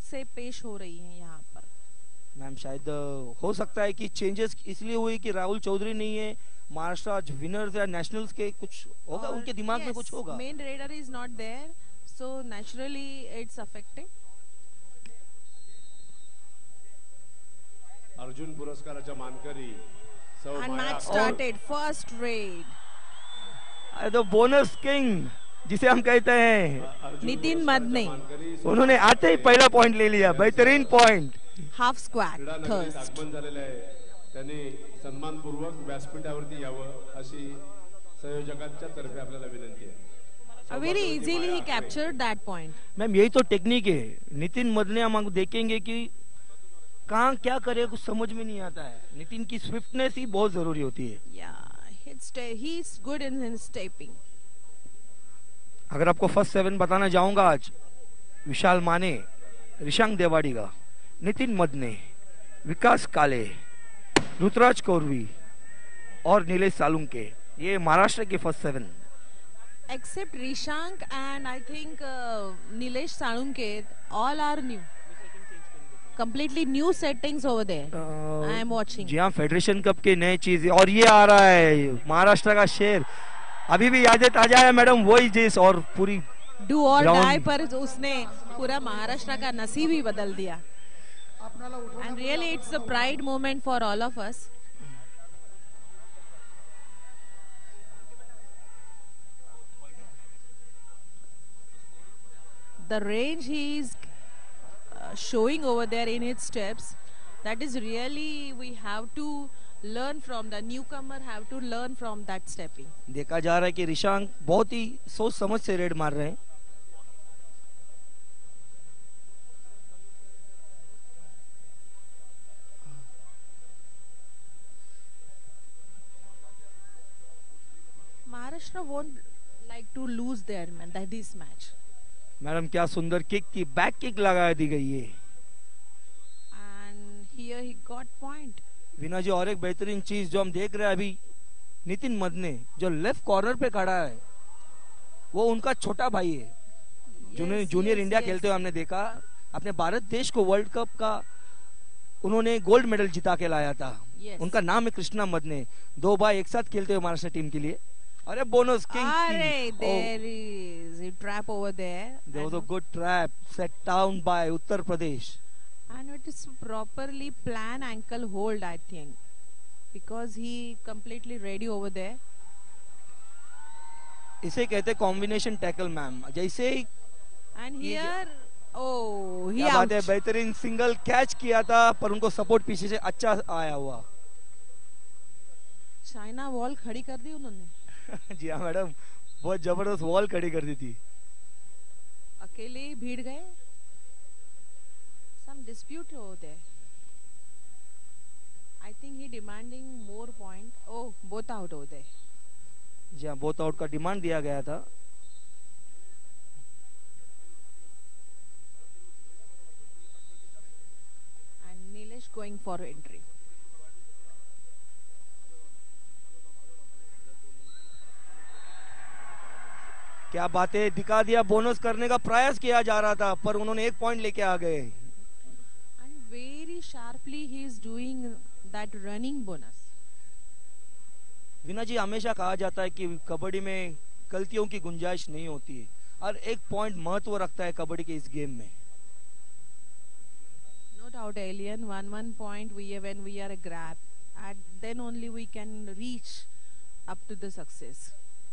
से पेश हो रही हैं यहाँ पर। मैम शायद हो सकता है कि चेंजेस इसलिए हुई कि राहुल चौधरी नहीं है, महाराष्ट्र आज विनर्स या नेशनल्स के कुछ होगा, उनके दिमाग में कुछ होगा। Main raider is not there, so naturally it's affecting. Arjun पुरस्काराच्या मानकरी And match started. First raid. तो बोनस किंग जिसे हम कहते हैं नितिन मदने, उन्होंने आते ही पहला पॉइंट ले लिया, बेहतरीन पॉइंट। Half squat thirst. आगमन झालेलं आहे, त्यांनी सन्मानपूर्वक व्यासपीठावरती यावं अशी संयोजकांच्या तर्फे आपल्याला विनंती आहे। Very easily he captured that point. Ma'am यही तो टेक्निक है। नितिन मदने हम देखेंगे कि कहाँ क्या करे कुछ समझ में नहीं आता है। नितिन की स्विफ्टनेस ही बहुत जरूरी होती है। He's good in his stepping. अगर आपको फर्स्ट 7 बताना चाहूंगा आज, विशाल माने, ऋषांक देवाड़ीगा, नितिन मदने, विकास काले, ऋतुराज कौरवी और नीलेश सालुंके, ये महाराष्ट्र के first 7। Except Rishank and I think Nilesh Salunke, all are new. Completely new settings over there. I am watching. जी हाँ, फेडरेशन कप के नए चीज, और ये आ रहा है महाराष्ट्र का शेर, अभी भी यादें ताजा है मैडम, वही जिस और पूरी डू और डाई पर उसने पूरा महाराष्ट्र का नसीब ही बदल दिया। And really it's a pride moment for all of us. The range he is showing over there in its steps, that is really, we have to learn from, the newcomer have to learn from that stepping. देखा जा रहा है कि ऋषांक बहुत ही सोच समझ से red मार रहे हैं। Maharashtra won't like to lose this match. Madam क्या सुंदर किक की, बैक किक लगा दी गई है। And here he got point. विना जी, और एक बेहतरीन चीज जो हम देख रहे हैं अभी, नितिन मदने जो लेफ्ट कॉर्नर पे खड़ा है, वो उनका छोटा भाई है। जूनियर इंडिया खेलते हुए हमने देखा, अपने भारत देश को वर्ल्ड कप का उन्होंने गोल्ड मेडल जिता के लाया था। उनका नाम है कृष्णा मदने। 2 भाई एक साथ खेलते हुए महाराष्ट्र टीम के लिए। अरे bonus king, there is a trap over there. There was a good trap set down by Uttar Pradesh. And it is properly planned ankle hold, I think, because he completely ready over there. इसे कहते हैं combination tackle ma'am, जैसे ही And here, oh, he क्या बात है, out. बेहतरीन single catch किया था, पर उनको सपोर्ट पीछे से अच्छा आया हुआ। चाइना वॉल खड़ी कर दी उन्होंने। जी हाँ मैडम, बहुत जबरदस्त वॉल खड़ी कर दी थी। अकेले ही भीड़ गए। Some dispute over there. I think he demanding more point. Oh, both out over there. जी हाँ, बोथ आउट का डिमांड दिया गया था। And Nilesh going for entry. क्या बातें दिखा दिया, बोनस करने का प्रयास किया जा रहा था, पर उन्होंने 1 पॉइंट लेके आ गए। And very sharply he is doing that running bonus. विना जी, हमेशा कहा जाता है कि कबड्डी में गलतियों की गुंजाइश नहीं होती है, और 1 पॉइंट महत्व रखता है कबड्डी के इस गेम में। No doubt, Alien. 1 point when we are a grab, and then only we can reach up to the success.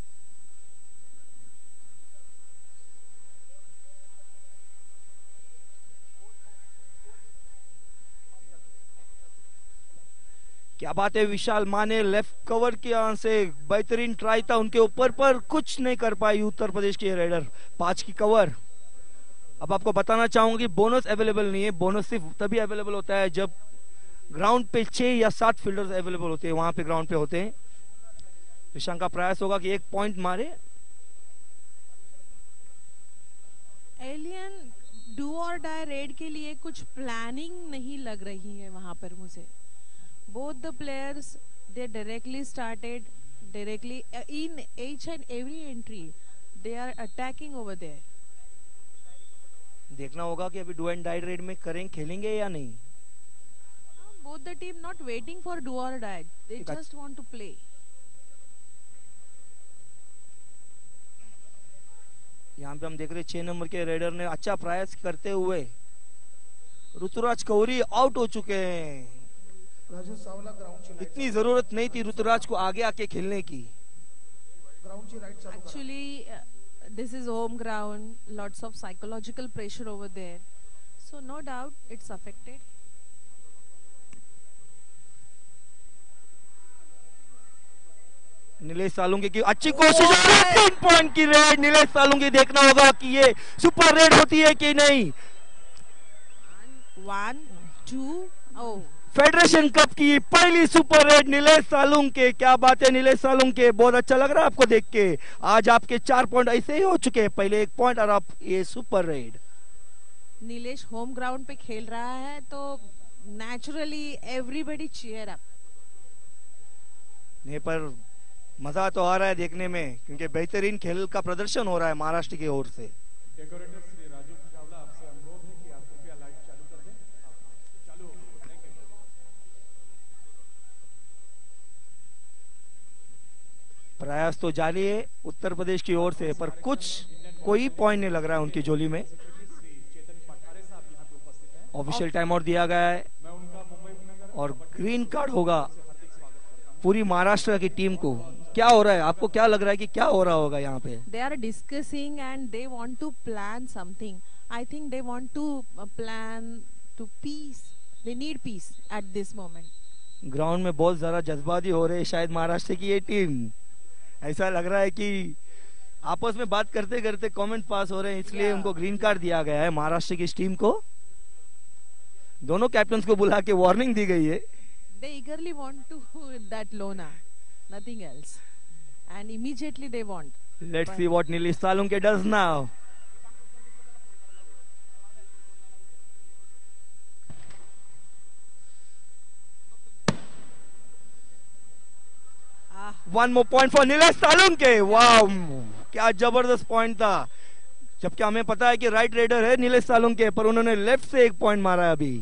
क्या बात है, विशाल माने लेफ्ट कवर की से बेहतरीन ट्राई था उनके ऊपर, पर कुछ नहीं कर पाई उत्तर प्रदेश के रेडर। 5 की कवर। अब आपको बताना चाहूंगा कि बोनस अवेलेबल नहीं है। बोनस सिर्फ तभी अवेलेबल होता है जब ग्राउंड पे 6 या 7 फील्डर्स अवेलेबल होते हैं, वहां पे ग्राउंड पे होते हैं। ऋषांक का प्रयास होगा कि 1 पॉइंट मारे। एलियन डू और डाई रेड के लिए कुछ प्लानिंग नहीं लग रही है वहां पर मुझे। Both the players, they directly started in each and every entry. They are attacking over there. देखना होगा कि अभी डू एंड डाई रेड में करें, खेलेंगे या नहीं। Both the team not waiting for do or die. They एक just want to play. यहाँ पे हम देख रहे 6 नंबर के रेडर ने अच्छा प्रयास करते हुए ऋतुराज कौरी आउट हो चुके हैं। राजेश सावला ग्राउंडची लाईट इतनी जरूरत नहीं थी ऋतुराज को आगे आके खेलने की। ग्राउंडची राईट चालू करा. Actually, this is home ground. Lots of psychological pressure over there. So no doubt it's affected. Nilesh Salunke की अच्छी कोशिश और 3 पॉइंट की रेड। नीलेश सालुंके देखना होगा कि ये सुपर रेड होती है कि नहीं। 1, 2, oh. फेडरेशन कप की पहली सुपर रेड नीलेश सालुंके। क्या बात है नीलेश सालुंके, बहुत अच्छा लग रहा है आपको देख के। आज आपके 4 पॉइंट ऐसे ही हो चुके हैं, पहले 1 पॉइंट और आप ये super raid. Nilesh home ground पे खेल रहा है तो नेचुरली एवरीबॉडी चीयर अप। नहीं पर मजा तो आ रहा है देखने में, क्योंकि बेहतरीन खेल का प्रदर्शन हो रहा है महाराष्ट्र की ओर से। डेकोरेटर श्री राजू चावला, आपसे अनुरोध है कि आप कृपया लाइट चालू कर दें। चालू, थैंक यू। प्रयास तो जारी है उत्तर प्रदेश की ओर से, पर कोई पॉइंट नहीं लग रहा है उनकी झोली में। ऑफिशियल टाइम आउट दिया गया है और ग्रीन कार्ड होगा पूरी महाराष्ट्र की टीम को। क्या हो रहा है, आपको क्या लग रहा है कि क्या हो रहा होगा यहाँ पे? They are discussing and they want to plan something. I think they want to plan to peace. They need peace at this moment. Ground में बहुत ज्यादा जज्बाती हो रहे हैं शायद महाराष्ट्र की ये टीम। ऐसा लग रहा है कि आपस में बात करते करते कमेंट पास हो रहे हैं, इसलिए उनको ग्रीन कार्ड दिया गया है महाराष्ट्र की इस टीम को। दोनों कैप्टन को बुला के वार्निंग दी गई है। They eagerly want to that Lona, nothing else, and immediately they want. Let's see what Nilesh Salunke does now. One more point for Nilesh Salunke. Wow, क्या जबरदस्त पॉइंट था। जबकि हमें पता है कि राइट रेडर है नीलेश सालुंके, पर उन्होंने लेफ्ट से 1 पॉइंट मारा है अभी।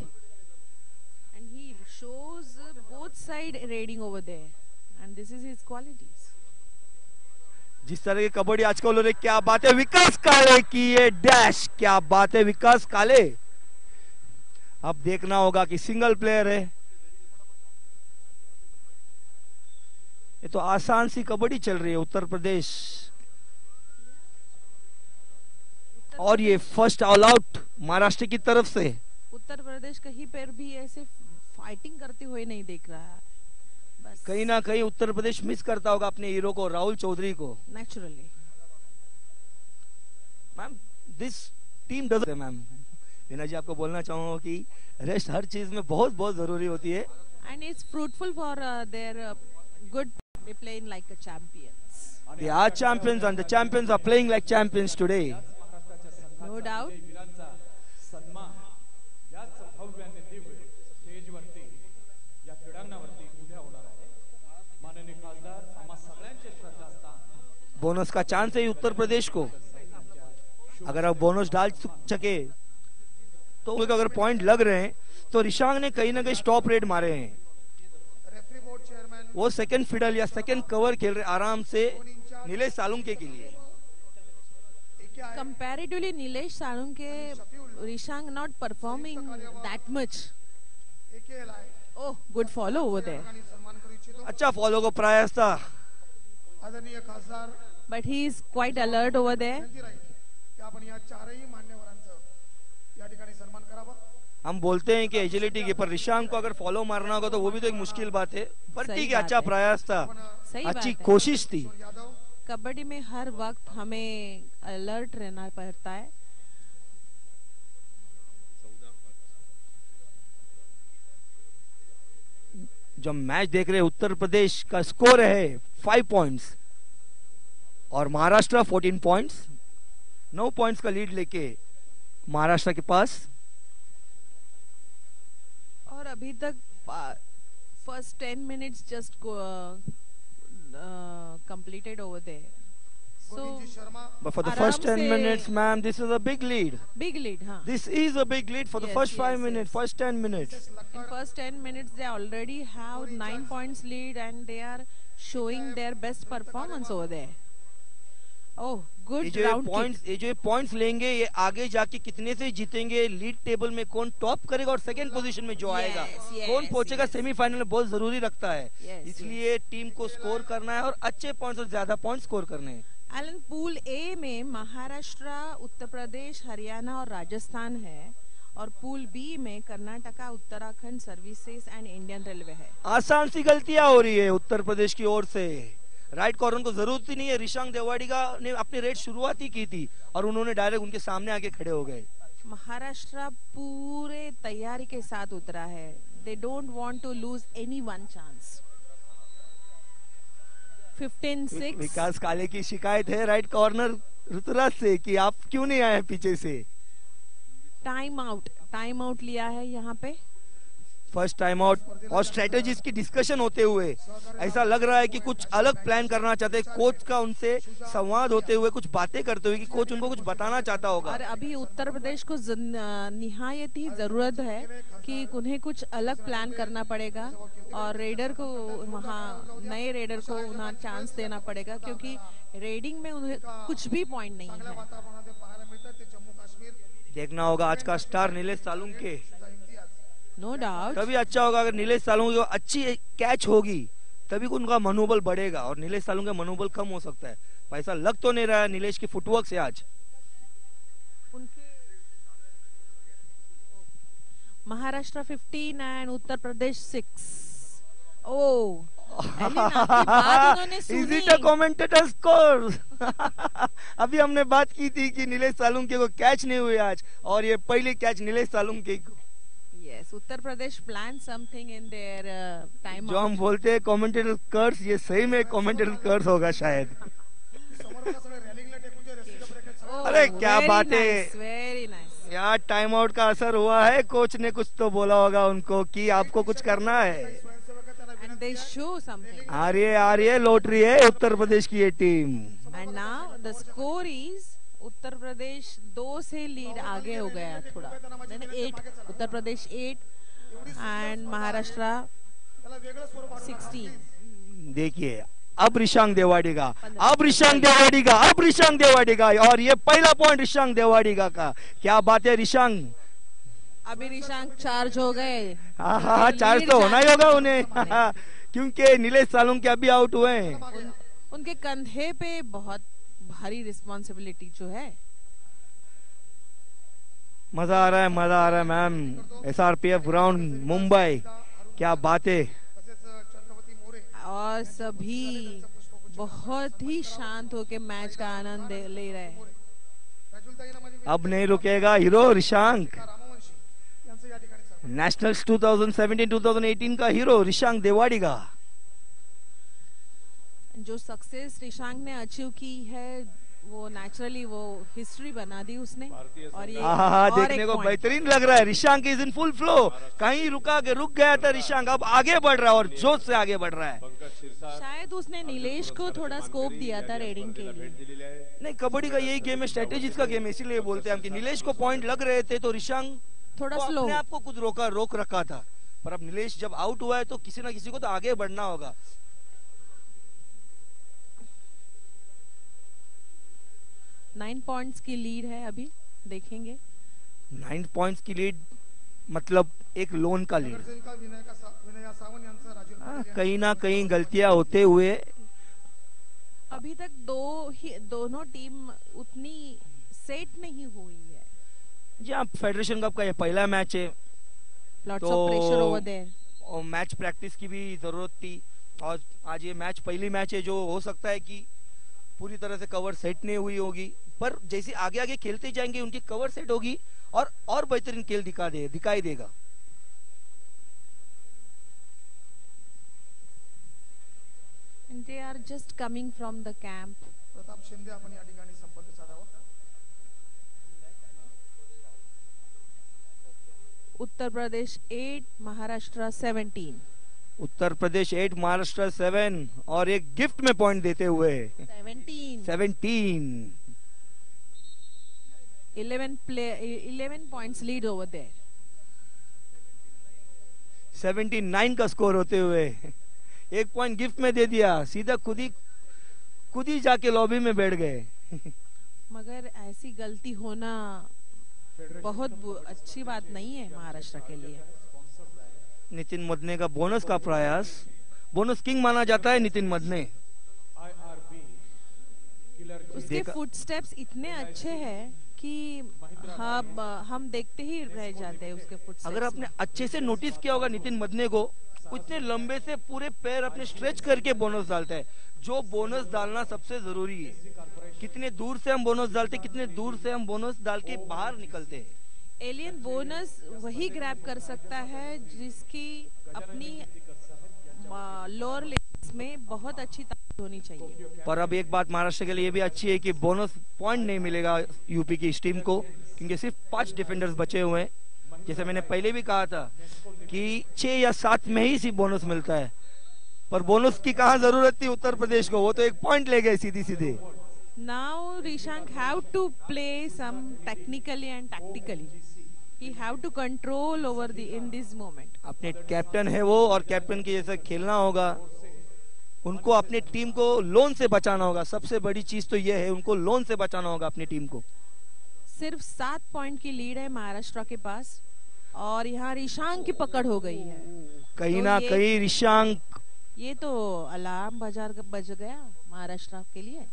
Side raiding over there, and this is his qualities. जिस तरह की कबड्डी आजकल हो रही, क्या बात है विकास काले की ये डैश, क्या बात है विकास काले। अब देखना होगा कि सिंगल प्लेयर है। ये तो आसान सी कबड्डी चल रही है उत्तर प्रदेश, और ये फर्स्ट ऑल आउट महाराष्ट्र की तरफ से। उत्तर प्रदेश कहीं पर भी ऐसे फाइटिंग करते हुए नहीं देख रहा है। बस कहीं ना कहीं उत्तर प्रदेश मिस करता होगा अपने हीरो को, राहुल चौधरी को। Naturally ma'am this team does. Ma'am Veena ji, आपको बोलना चाहूंगा कि रेस्ट हर चीज में बहुत बहुत जरूरी होती है। And it's fruitful for their good, they playing like a champions. They are champions and the champions are playing like champions today. No doubt. सन्मान याच भव्य आणि दिव्य स्टेजवरती या क्रीडांगणावरती उद्या होणार आहे। माननीय खासदार आम्हा सगळ्यांचे श्रद्धास्थान बोनस का चांस है उत्तर प्रदेश को। अगर आप बोनस डाल सके तो अगर पॉइंट लग रहे हैं तो रिशांग ने कहीं ना कहीं स्टॉप रेड मारे हैं। रेफरी बोर्ड चेयरमैन वो सेकंड फिडल या सेकंड कवर खेल रहे आराम से नीलेश सालुंके के लिए। Comparatively, Nilesh Salunke, Rishang not performing that much. Oh, good follow over there. सन्मान करू इच्छितो. अच्छा फॉलो को प्रयास था। आदरणीय खासदार But he is quite alert over there. विनंती राहील की आपण या चारही मान्यवरांचं या ठिकाणी सन्मान करावा. हम बोलते हैं कि एजिलिटी के पर रिशांग को अगर फॉलो मारना होगा तो वो भी तो एक मुश्किल बात है, पर सही ठीक है, बात अच्छा है। प्रयास था, सही अच्छी बात है। कोशिश थी। यादव कबड्डी में हर वक्त हमें अलर्ट रहना पड़ता है। जब मैच देख रहे उत्तर प्रदेश का स्कोर है 5 पॉइंट्स और महाराष्ट्र 14 पॉइंट्स, 9 पॉइंट्स का लीड लेके महाराष्ट्र के पास। और अभी तक first 10 minutes just completed over there. So Govindji Sharma But for the आराम first 10 से- minutes, ma'am, this is a big lead. big lead, huh? This is a big lead for the Yes, first 5 yes, minutes, yes. first 10 minutes. Mrs In लक्कर first 10 minutes, they already have 9 points lead and they are showing their best performance over there. Oh, ये good जो round kick. Points ये जो points लेंगे, ये आगे जाके कितने से जीतेंगे, लीड टेबल में कौन टॉप करेगा और सेकंड पोजीशन में जो आएगा, yes, कौन पहुंचेगा yes. सेमीफाइनल में, बहुत जरूरी रखता है. Yes, इसलिए टीम को स्कोर करना है और अच्छे पॉइंट्स और ज्यादा पॉइंट्स स्कोर करने हैं. एलन पूल ए में महाराष्ट्र, उत्तर प्रदेश, हरियाणा और राजस्थान है और पूल बी में Karnataka, Uttarakhand, services and Indian railway है. आसान सी गलतियां हो रही है उत्तर प्रदेश की ओर से. राइट कॉर्नर को जरूरत ही नहीं है. रिशांक देवाड़ीगा ने अपनी रेड शुरुआत ही की थी और उन्होंने डायरेक्ट उनके सामने आके खड़े हो गए. महाराष्ट्र पूरे तैयारी के साथ उतरा है. They don't want to lose any one chance. 15-6. Vikas Kale की शिकायत है राइट कॉर्नर ऋतुराज से कि आप क्यों नहीं आए पीछे से. टाइम आउट लिया है यहाँ पे. फर्स्ट टाइम आउट और स्ट्रेटेजीज की डिस्कशन होते हुए ऐसा लग रहा है कि कुछ अलग प्लान करना चाहते हैं. कोच का उनसे संवाद होते हुए, कुछ बातें करते हुए कि कोच उनको कुछ बताना चाहता होगा. और अभी उत्तर प्रदेश को निहायत ही जरूरत है कि उन्हें कुछ अलग प्लान करना पड़ेगा और रेडर को वहाँ नए रेडर को उन्हें चांस देना पड़ेगा क्योंकि रेडिंग में उन्हें कुछ भी पॉइंट नहीं है. वातावरणामध्ये पाहायला मिळतात ते जम्मू काश्मीर देखना होगा आज का star Nilesh Salunke. No doubt. तभी अच्छा होगा अगर नीलेश सालुंके को अच्छी कैच होगी तभी उनका मनोबल बढ़ेगा और नीलेश सालुंके का मनोबल कम हो सकता है. पैसा लग तो नहीं रहा है नीलेश की फुटवर्क से आज. महाराष्ट्र 15 एंड उत्तर प्रदेश 6. ओ एलिन, आपकी बात उन्होंने इज सुनी. It a commentator score? अभी हमने बात की थी कि नीलेश सालुंके को कैच नहीं हुई आज और ये पहली कैच नीलेश सालुंके को. Yes, Uttar Pradesh plan something in their time. जो हम बोलते हैं कमेंटेटर कर्स, ये सही में कमेंटेटर कर्स होगा शायद. समोरचा सगळे रॅलिंगला टेकून जे रस्सीच्या ब्रेकेट अरे क्या बात है. Very nice. यार टाइम आउट का असर हुआ है. कोच ने कुछ तो बोला होगा उनको कि आपको कुछ करना है. स्वयंसेवक त्यांना And they show something. आ रही है लॉटरी है उत्तर प्रदेश की ये टीम. And now the score is Uttar Pradesh 2 से लीड आगे हो गया थोड़ा. 8 उत्तर प्रदेश 8 एंड महाराष्ट्र त्याला वेगळं स्वरूप 16. देखिए अब रिशांक देवाड़ीगा, अब रिशांक देवाड़ीगा, अब रिशांक देवाड़ीगा और ये पहला पॉइंट रिशांक देवाड़ीगा का. क्या बात है रिशांक. अभी रिशांक चार्ज हो गए. हाँ चार्ज तो होना ही होगा उन्हें क्योंकि नीलेश सालुंके अभी आउट हुए हैं. उनके कंधे पे बहुत भारी रिस्पॉन्सिबिलिटी जो है. मजा आ रहा है मैम. SRPF ground Mumbai. क्या बात है. तसेच छत्रपती मोरे और सभी बहुत ही शांत होके मैच का आनंद ले रहे हैं. राजुलताईंना माझी अब नहीं रुकेगा हीरो रिशांक. रामवंशी यांचं या ठिकाणी सन्मान. नेशनल्स 2017-2018 का हीरो रिशांक देवाड़ीगा. जो सक्सेस रिशांक ने अचीव की है वो नेचुरली वो हिस्ट्री बना दी उसने. और ये हाँ और देखने एक को point. बेहतरीन लग रहा है. Rishank is in full flow. कहीं रुक गया था रिशांक, अब आगे बढ़ रहा है और जोश से आगे बढ़ रहा है. पंकज शिरसाट शायद उसने नीलेश को थोड़ा स्कोप दिया था रेडिंग के लिए. भेट दिलेली आहे. नहीं कबड्डी का यही गेम है, स्ट्रेटेजीज का गेम है. इसीलिए बोलते हैं हम कि नीलेश को पॉइंट लग रहे थे तो रिशांक थोड़ा को स्लो. अपने आप को कुछ रोक रखा था. पर अब नीलेश जब आउट हुआ है तो किसी ना किसी को तो आगे बढ़ना होगा. 9 पॉइंट्स की लीड है अभी. देखेंगे 9 पॉइंट्स की लीड मतलब एक लोन का लीड. नगरसेविका विनया सावंत यांचं राजूल पाटील यांचं कहीं ना कहीं गलतियां होते हुए अभी तक दोनों टीम उतनी सेट नहीं हुई है. जी हाँ, फेडरेशन कप का ये पहला मैच है लॉट्स तो ऑफ प्रेशर ओवर देयर. और मैच प्रैक्टिस की भी जरूरत थी और आज ये मैच पहली मैच है जो हो सकता है कि पूरी तरह से कवर सेट नहीं हुई होगी. पर जैसे आगे आगे खेलते जाएंगे उनकी कवर सेट होगी और बेहतरीन खेल दिखाई देगा. And they are just coming from the camp. Pratap Shinde आपण या ठिकाणी संपर्क साधावा. उत्तर प्रदेश 8 महाराष्ट्र 17. उत्तर प्रदेश 8 महाराष्ट्र 7 और एक गिफ्ट में पॉइंट देते हुए 17 11 points lead over there. 79 का स्कोर होते हुए एक पॉइंट गिफ्ट में दे दिया, सीधा खुद ही जाके लॉबी में बैठ गए। मगर ऐसी गलती होना बहुत अच्छी बात नहीं है महाराष्ट्र के लिए। नितिन मदने का बोनस का प्रयास, बोनस किंग माना जाता है नितिन मदने। उसके फुटस्टेप्स इतने अच्छे हैं कि हम देखते ही रह जाते हैं उसके फुटस्टेप्स। अगर आपने अच्छे से नोटिस किया होगा नितिन मदने को, इतने लंबे से पूरे पैर अपने स्ट्रेच करके बोनस डालता है, जो बोनस डालना सबसे जरूरी है। कितने दूर से हम बोनस डालते, कितने दूर से हम बोनस डाल के बाहर निकलते हैं। एलियन बोनस वही ग्रैब कर सकता है जिसकी अपनी लोअर लेग्स में बहुत अच्छी ताकत होनी चाहिए। पर अब एक बात महाराष्ट्र के लिए भी अच्छी है कि बोनस पॉइंट नहीं मिलेगा यूपी की इस टीम को, क्योंकि सिर्फ 5 डिफेंडर्स बचे हुए हैं। जैसे मैंने पहले भी कहा था कि 6 या 7 में ही सिर्फ बोनस मिलता है, पर बोनस की कहाँ जरूरत थी उत्तर प्रदेश को, वो तो एक पॉइंट ले गए सीधी सीधे। Now Rishank have to play some technically and tactically. He have to control over in this moment. अपने कैप्टन है वो, और कैप्टन के जैसा खेलना होगा। उनको अपने टीम को लोन से बचाना होगा। सबसे बड़ी चीज तो ये है, उनको लोन से बचाना होगा अपनी टीम को। सिर्फ 7 पॉइंट की लीड है महाराष्ट्र के पास, और यहाँ रिशांक की पकड़ हो गई है। कहीं तो ना कहीं रिशांक, ये तो अलार्म बज गया महाराष्ट्र के लिए।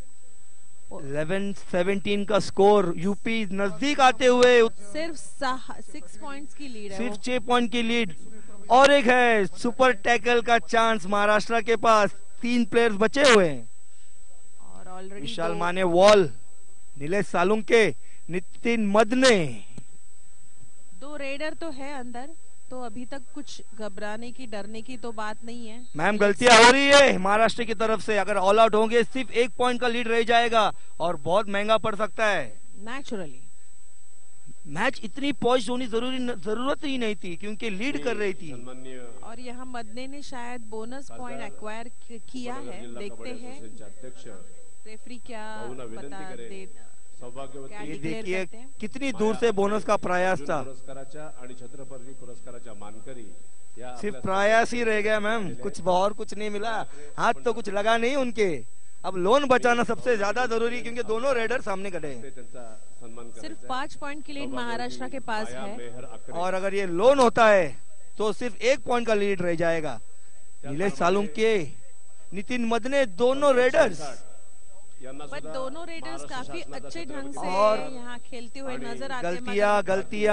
11-17 का स्कोर, यूपी नजदीक आते हुए सिर्फ 6 पॉइंट्स की लीड है, सिर्फ 6 पॉइंट की लीड। और एक है सुपर टैकल का चांस महाराष्ट्र के पास, 3 प्लेयर्स बचे हुए हैं। और already Vishal Mane wall, Nilesh Salunke, Nitin Madane, 2 raider तो है अंदर, तो अभी तक कुछ घबराने की डरने की तो बात नहीं है। मैम गलतियां हो रही है महाराष्ट्र की तरफ से। अगर ऑल आउट होंगे सिर्फ 1 पॉइंट का लीड रह जाएगा और बहुत महंगा पड़ सकता है। नेचुरली मैच इतनी पॉइंट होनी जरूरत ही नहीं थी, क्योंकि लीड कर रही थी। और यहाँ मदने ने शायद बोनस पॉइंट एक्वायर किया है। देखते हैं रेफरी क्या बता दे। ये देखिए कितनी दूर से बोनस का प्रयास था, सिर्फ प्रयास ही रह गया मैम, कुछ और कुछ नहीं मिला, हाथ तो कुछ लगा नहीं उनके। अब लोन बचाना सबसे ज्यादा जरूरी, क्योंकि दोनों रेडर सामने खड़े हैं। सिर्फ 5 पॉइंट की लीड महाराष्ट्र के पास है, और अगर ये लोन होता है तो सिर्फ 1 पॉइंट का लीड रह जाएगा। नीलेश सालुंके, नितिन मदने, दोनों रेडर्स, बट दोनों रेडर्स काफी अच्छे ढंग से और यहाँ खेलते हुए नजर आते हैं। गलतियां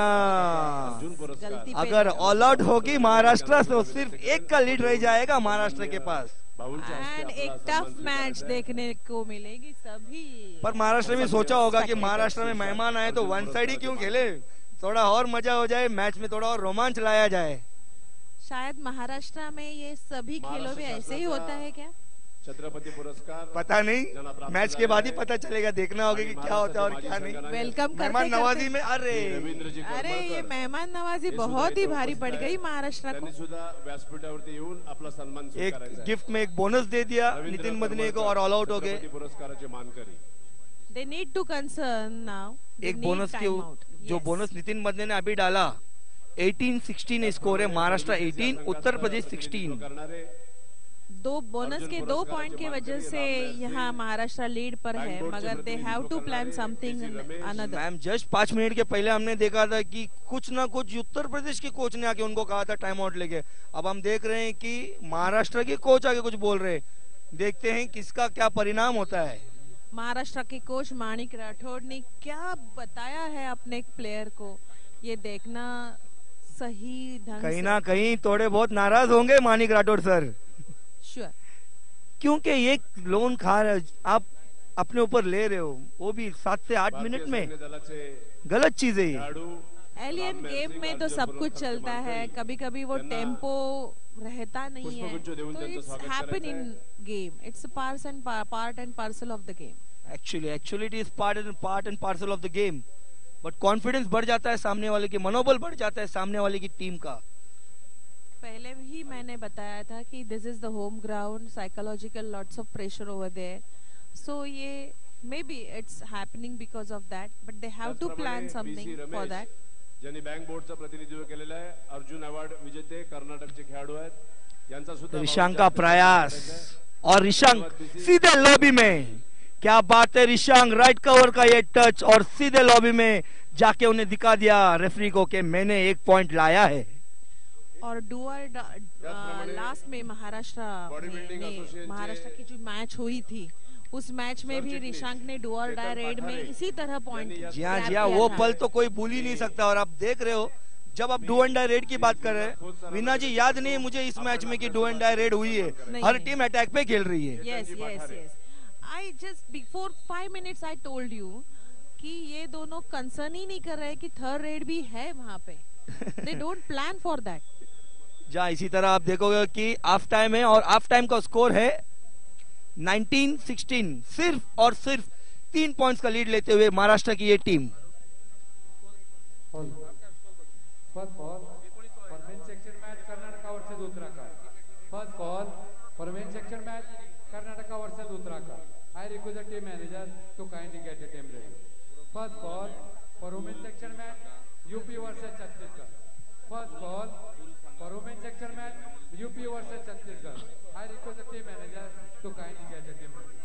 गलती अगर ऑल आउट होगी महाराष्ट्र तो सिर्फ 1 का लीड रह जाएगा महाराष्ट्र के पास। एंड एक टफ मैच देखने को मिलेगी सभी। पर महाराष्ट्र में सोचा होगा कि महाराष्ट्र में मेहमान आए तो 1 साइड ही क्यों खेले, थोड़ा और मजा हो जाए, मैच में थोड़ा और रोमांच लाया जाए। शायद महाराष्ट्र में ये सभी खेलों में ऐसे ही होता है क्या, छत्रपति पुरस्कार पता नहीं, मैच के बाद ही पता चलेगा, देखना होगा कि क्या होता है और क्या नहीं। वेलकम मेहमान नवाजी में अरे ये मेहमान नवाजी बहुत ही भारी पड़ गई महाराष्ट्र को। व्यासपीठावरती येऊन आपला सन्मान एक गिफ्ट में एक बोनस दे दिया नितिन मदने को और ऑल आउट हो गए। पुरस्काराचे मानकरी they need to concern now. एक बोनस के जो बोनस नितिन मदने ने अभी डाला, 18-16 स्कोर है, महाराष्ट्र 18 उत्तर प्रदेश 16। 2 बोनस के 2 पॉइंट की वजह से यहाँ महाराष्ट्र लीड पर है, मगर they have to plan something another. Ma'am just 5 minute के पहले हमने देखा था कि कुछ ना कुछ उत्तर प्रदेश के कोच ने आके उनको कहा था टाइम आउट लेके। अब हम देख रहे हैं कि महाराष्ट्र के कोच आके कुछ बोल रहे हैं, देखते हैं किसका क्या परिणाम होता है। महाराष्ट्र के कोच माणिक राठौड़ ने क्या बताया है अपने प्लेयर को, ये देखना सही ढंग कहीं ना कहीं थोड़े बहुत नाराज होंगे माणिक राठौड़ सर, श्योर, क्योंकि ये लोन खा रहे आप अपने ऊपर ले रहे हो, वो भी 7 से 8 मिनट में, गलत चीज है ये। एलियन गेम में तो सब कुछ चलता है, कभी कभी वो टेम्पो रहता नहीं है, तो it's happen in game, it's part and parcel of the game. Actually it is part and parcel of the game, but confidence बढ़ जाता है सामने वाले की, मनोबल बढ़ जाता है सामने वाले की टीम का। पहले ही मैंने बताया था कि this is the home ground, psychological lots of pressure over there, so ये may be it's happening because of that, but they have to plan something for that. ज्यांनी बँक बोर्डचं प्रतिनिधित्व केलेलं आहे, अर्जुन अवॉर्ड विजेते कर्नाटकचे खेळाडू आहेत, यांचा सुद्धा ऋषांक का प्रयास और ऋषांक सीधे लॉबी में. क्या बात है ऋषांक, राइट कवर का ये टच और सीधे लॉबी में जाके उन्हें दिखा दिया रेफरी को कि मैंने एक पॉइंट लाया है. और लास्ट में महाराष्ट्र की जो मैच हुई थी, उस मैच में भी ऋषांक ने डू और डाई रेड में इसी तरह पॉइंट. जी हाँ, वो पल तो कोई भूल ही नहीं सकता. और आप देख रहे हो, जब आप डू एंड डाई रेड की बात कर रहे हैं, वीना जी याद नहीं है मुझे इस मैच में कि डू एंड डाई रेड हुई है. हर टीम अटैक पे खेल रही है. Yes yes yes. I just before 5 minutes I told you कि ये दोनों कंसर्न ही नहीं कर रहे कि थर्ड रेड भी है वहां पे. They don't plan for that. जहाँ इसी तरह आप देखोगे कि हाफ टाइम है और हाफ टाइम का स्कोर है 19-16. सिर्फ और सिर्फ 3 पॉइंट्स का लीड लेते हुए महाराष्ट्र की ये team. First ball for main section match Karnataka versus Uttarakhand. First ball for main section match Karnataka versus Uttarakhand. I request the team manager to kindly get the team ready. First ball for women section match UP versus Chhattisgarh. First ball for women section match UP versus Chhattisgarh. I request the team manager to kindly get the team ready.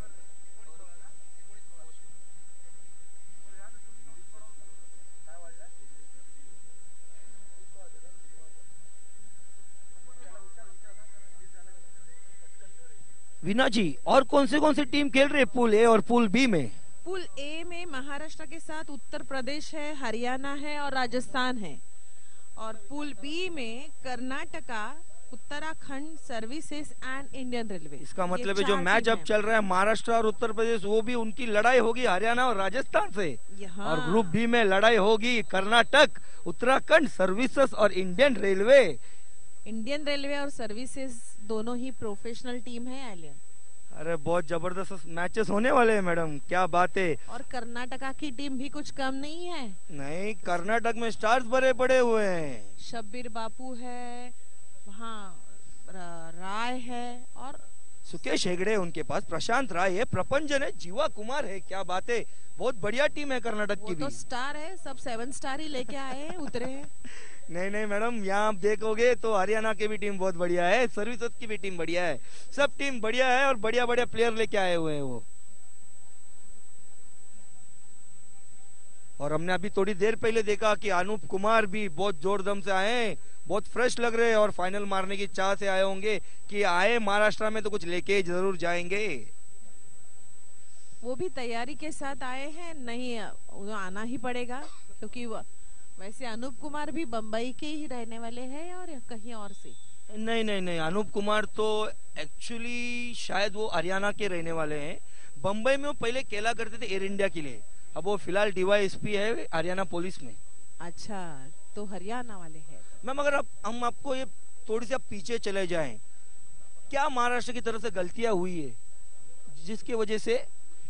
Veena ji, और कौन सी team खेल रही है pool A और pool B में? Pool A में महाराष्ट्र के साथ उत्तर प्रदेश है, हरियाणा है और राजस्थान है. और पूल बी में Karnataka, Uttarakhand, services and Indian railway. इसका मतलब है जो मैच अब चल रहा है महाराष्ट्र और उत्तर प्रदेश, वो भी उनकी लड़ाई होगी हरियाणा और राजस्थान से. और ग्रुप बी में लड़ाई होगी कर्नाटक, उत्तराखंड, सर्विसेज और इंडियन रेलवे. इंडियन रेलवे और सर्विसेज दोनों ही प्रोफेशनल टीम है एलियन. अरे बहुत जबरदस्त मैचेस होने वाले हैं मैडम, क्या बात है. और कर्नाटका की टीम भी कुछ कम नहीं है. नहीं, कर्नाटक में स्टार्स भरे पड़े हुए हैं. शब्बीर बापू है वहाँ, राय है और सुकेश हेगड़े उनके पास, प्रशांत राय है, प्रपंजन है, जीवा कुमार है. क्या बात है, बहुत बढ़िया टीम है कर्नाटक की भी. तो स्टार है, सब 7 स्टार ही लेके आए हैं, उतरे हैं. नहीं मैडम, यहाँ आप देखोगे तो हरियाणा की भी टीम बहुत बढ़िया है, सर्विसेज की भी टीम बढ़िया है, सब टीम बढ़िया है और बढ़िया बढ़िया प्लेयर लेके आए हुए हैं वो. और हमने अभी थोड़ी देर पहले देखा कि अनूप कुमार भी बहुत जोरदम से आए हैं, बहुत फ्रेश लग रहे हैं और फाइनल मारने की चाह से आए होंगे कि आए महाराष्ट्र में तो कुछ लेके जरूर जाएंगे. वो भी तैयारी के साथ आए हैं. नहीं, आना ही पड़ेगा क्योंकि वैसे अनूप कुमार भी बंबई के ही रहने वाले हैं और कहीं और से. नहीं, अनूप कुमार तो एक्चुअली शायद वो हरियाणा के रहने वाले हैं. बंबई में वो पहले खेला करते थे एयर इंडिया के लिए, अब वो फिलहाल डीवाईएसपी है हरियाणा पुलिस में. अच्छा, तो हरियाणा वाले हैं. मैम, अगर हम आपको ये थोड़ी सी आप पीछे चले जाएं, क्या महाराष्ट्र की तरफ से गलतियां हुई है जिसकी वजह से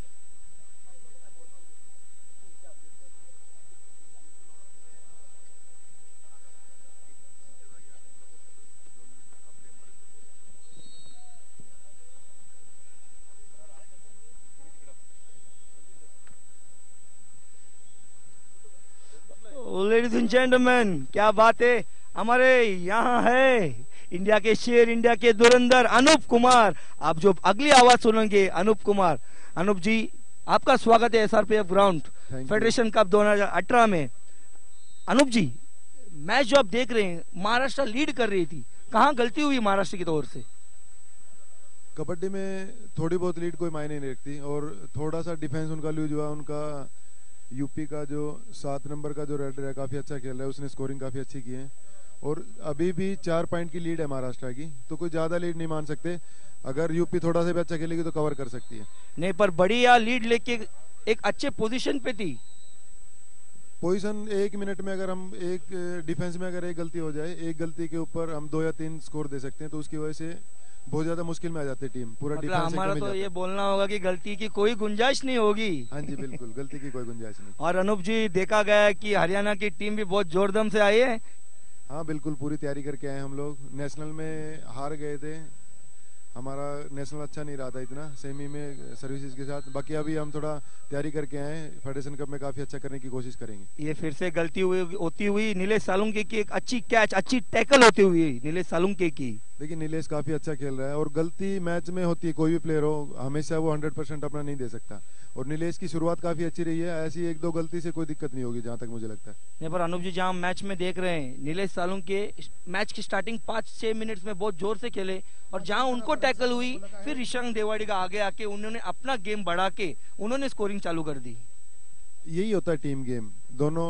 लेडीज एंड जेंटलमैन, क्या बात है, हमारे यहाँ है इंडिया के शेर, इंडिया के धुरंधर अनूप कुमार. आप जो अगली आवाज सुनेंगे अनूप कुमार. अनूप जी, आपका स्वागत है एसआरपीएफ ग्राउंड फेडरेशन कप 2018 में. अनूप जी, मैच जो आप देख रहे हैं, महाराष्ट्र लीड कर रही थी, कहाँ गलती हुई महाराष्ट्र की तरफ से? कबड्डी में थोड़ी बहुत लीड कोई मायने नहीं रखती और थोड़ा सा डिफेंस उनका लूज हुआ. उनका यूपी का जो 7 नंबर का जो रेडर है काफी अच्छा खेल रहा है, उसने स्कोरिंग काफी अच्छी की है और अभी भी 4 पॉइंट की लीड है महाराष्ट्र की, तो कोई ज्यादा लीड नहीं मान सकते. अगर यूपी थोड़ा सा भी अच्छा खेलेगी तो कवर कर सकती है. नहीं, पर बढ़िया लीड लेके एक अच्छे पोजीशन पे थी. पोजीशन 1 मिनट में अगर हम एक डिफेंस में अगर एक गलती हो जाए, एक गलती के ऊपर हम 2 या 3 स्कोर दे सकते हैं, तो उसकी वजह से बहुत ज्यादा मुश्किल में आ जाती है टीम. पूरा मतलब हमारा तो ये बोलना होगा कि गलती की कोई गुंजाइश नहीं होगी. हाँ जी, बिल्कुल, गलती की कोई गुंजाइश नहीं. और अनूप जी, देखा गया है कि हरियाणा की टीम भी बहुत जोरदम से आई है. हाँ बिल्कुल, पूरी तैयारी करके आए हम लोग। नेशनल में हार गए थे, हमारा नेशनल अच्छा नहीं रहा था इतना सेमी में सर्विसेज के साथ। बाकी अभी हम थोड़ा तैयारी करके आए हैं, फेडरेशन कप में काफी अच्छा करने की कोशिश करेंगे। ये फिर से गलती होती हुई नीलेश सालुंके की एक अच्छी कैच, अच्छी टैकल होती हुई नीलेश सालुंके की। देखिए नीलेश काफी अच्छा खेल रहा है और गलती मैच में होती है, कोई भी प्लेयर हो हमेशा वो 100% अपना नहीं दे सकता। और नीलेश की शुरुआत काफी अच्छी रही है, ऐसी एक दो गलती से कोई दिक्कत नहीं होगी जहां तक मुझे लगता है। नहीं पर अनूप जी, जहां मैच में देख रहे हैं नीलेश सालुंके मैच की स्टार्टिंग 5-6 मिनट्स में बहुत जोर से खेले और जहां उनको टैकल हुई फिर ऋषांक देवाड़ीगा आगे आके उन्होंने अपना गेम बढ़ा के उन्होंने स्कोरिंग चालू कर दी। यही होता है टीम गेम। दोनों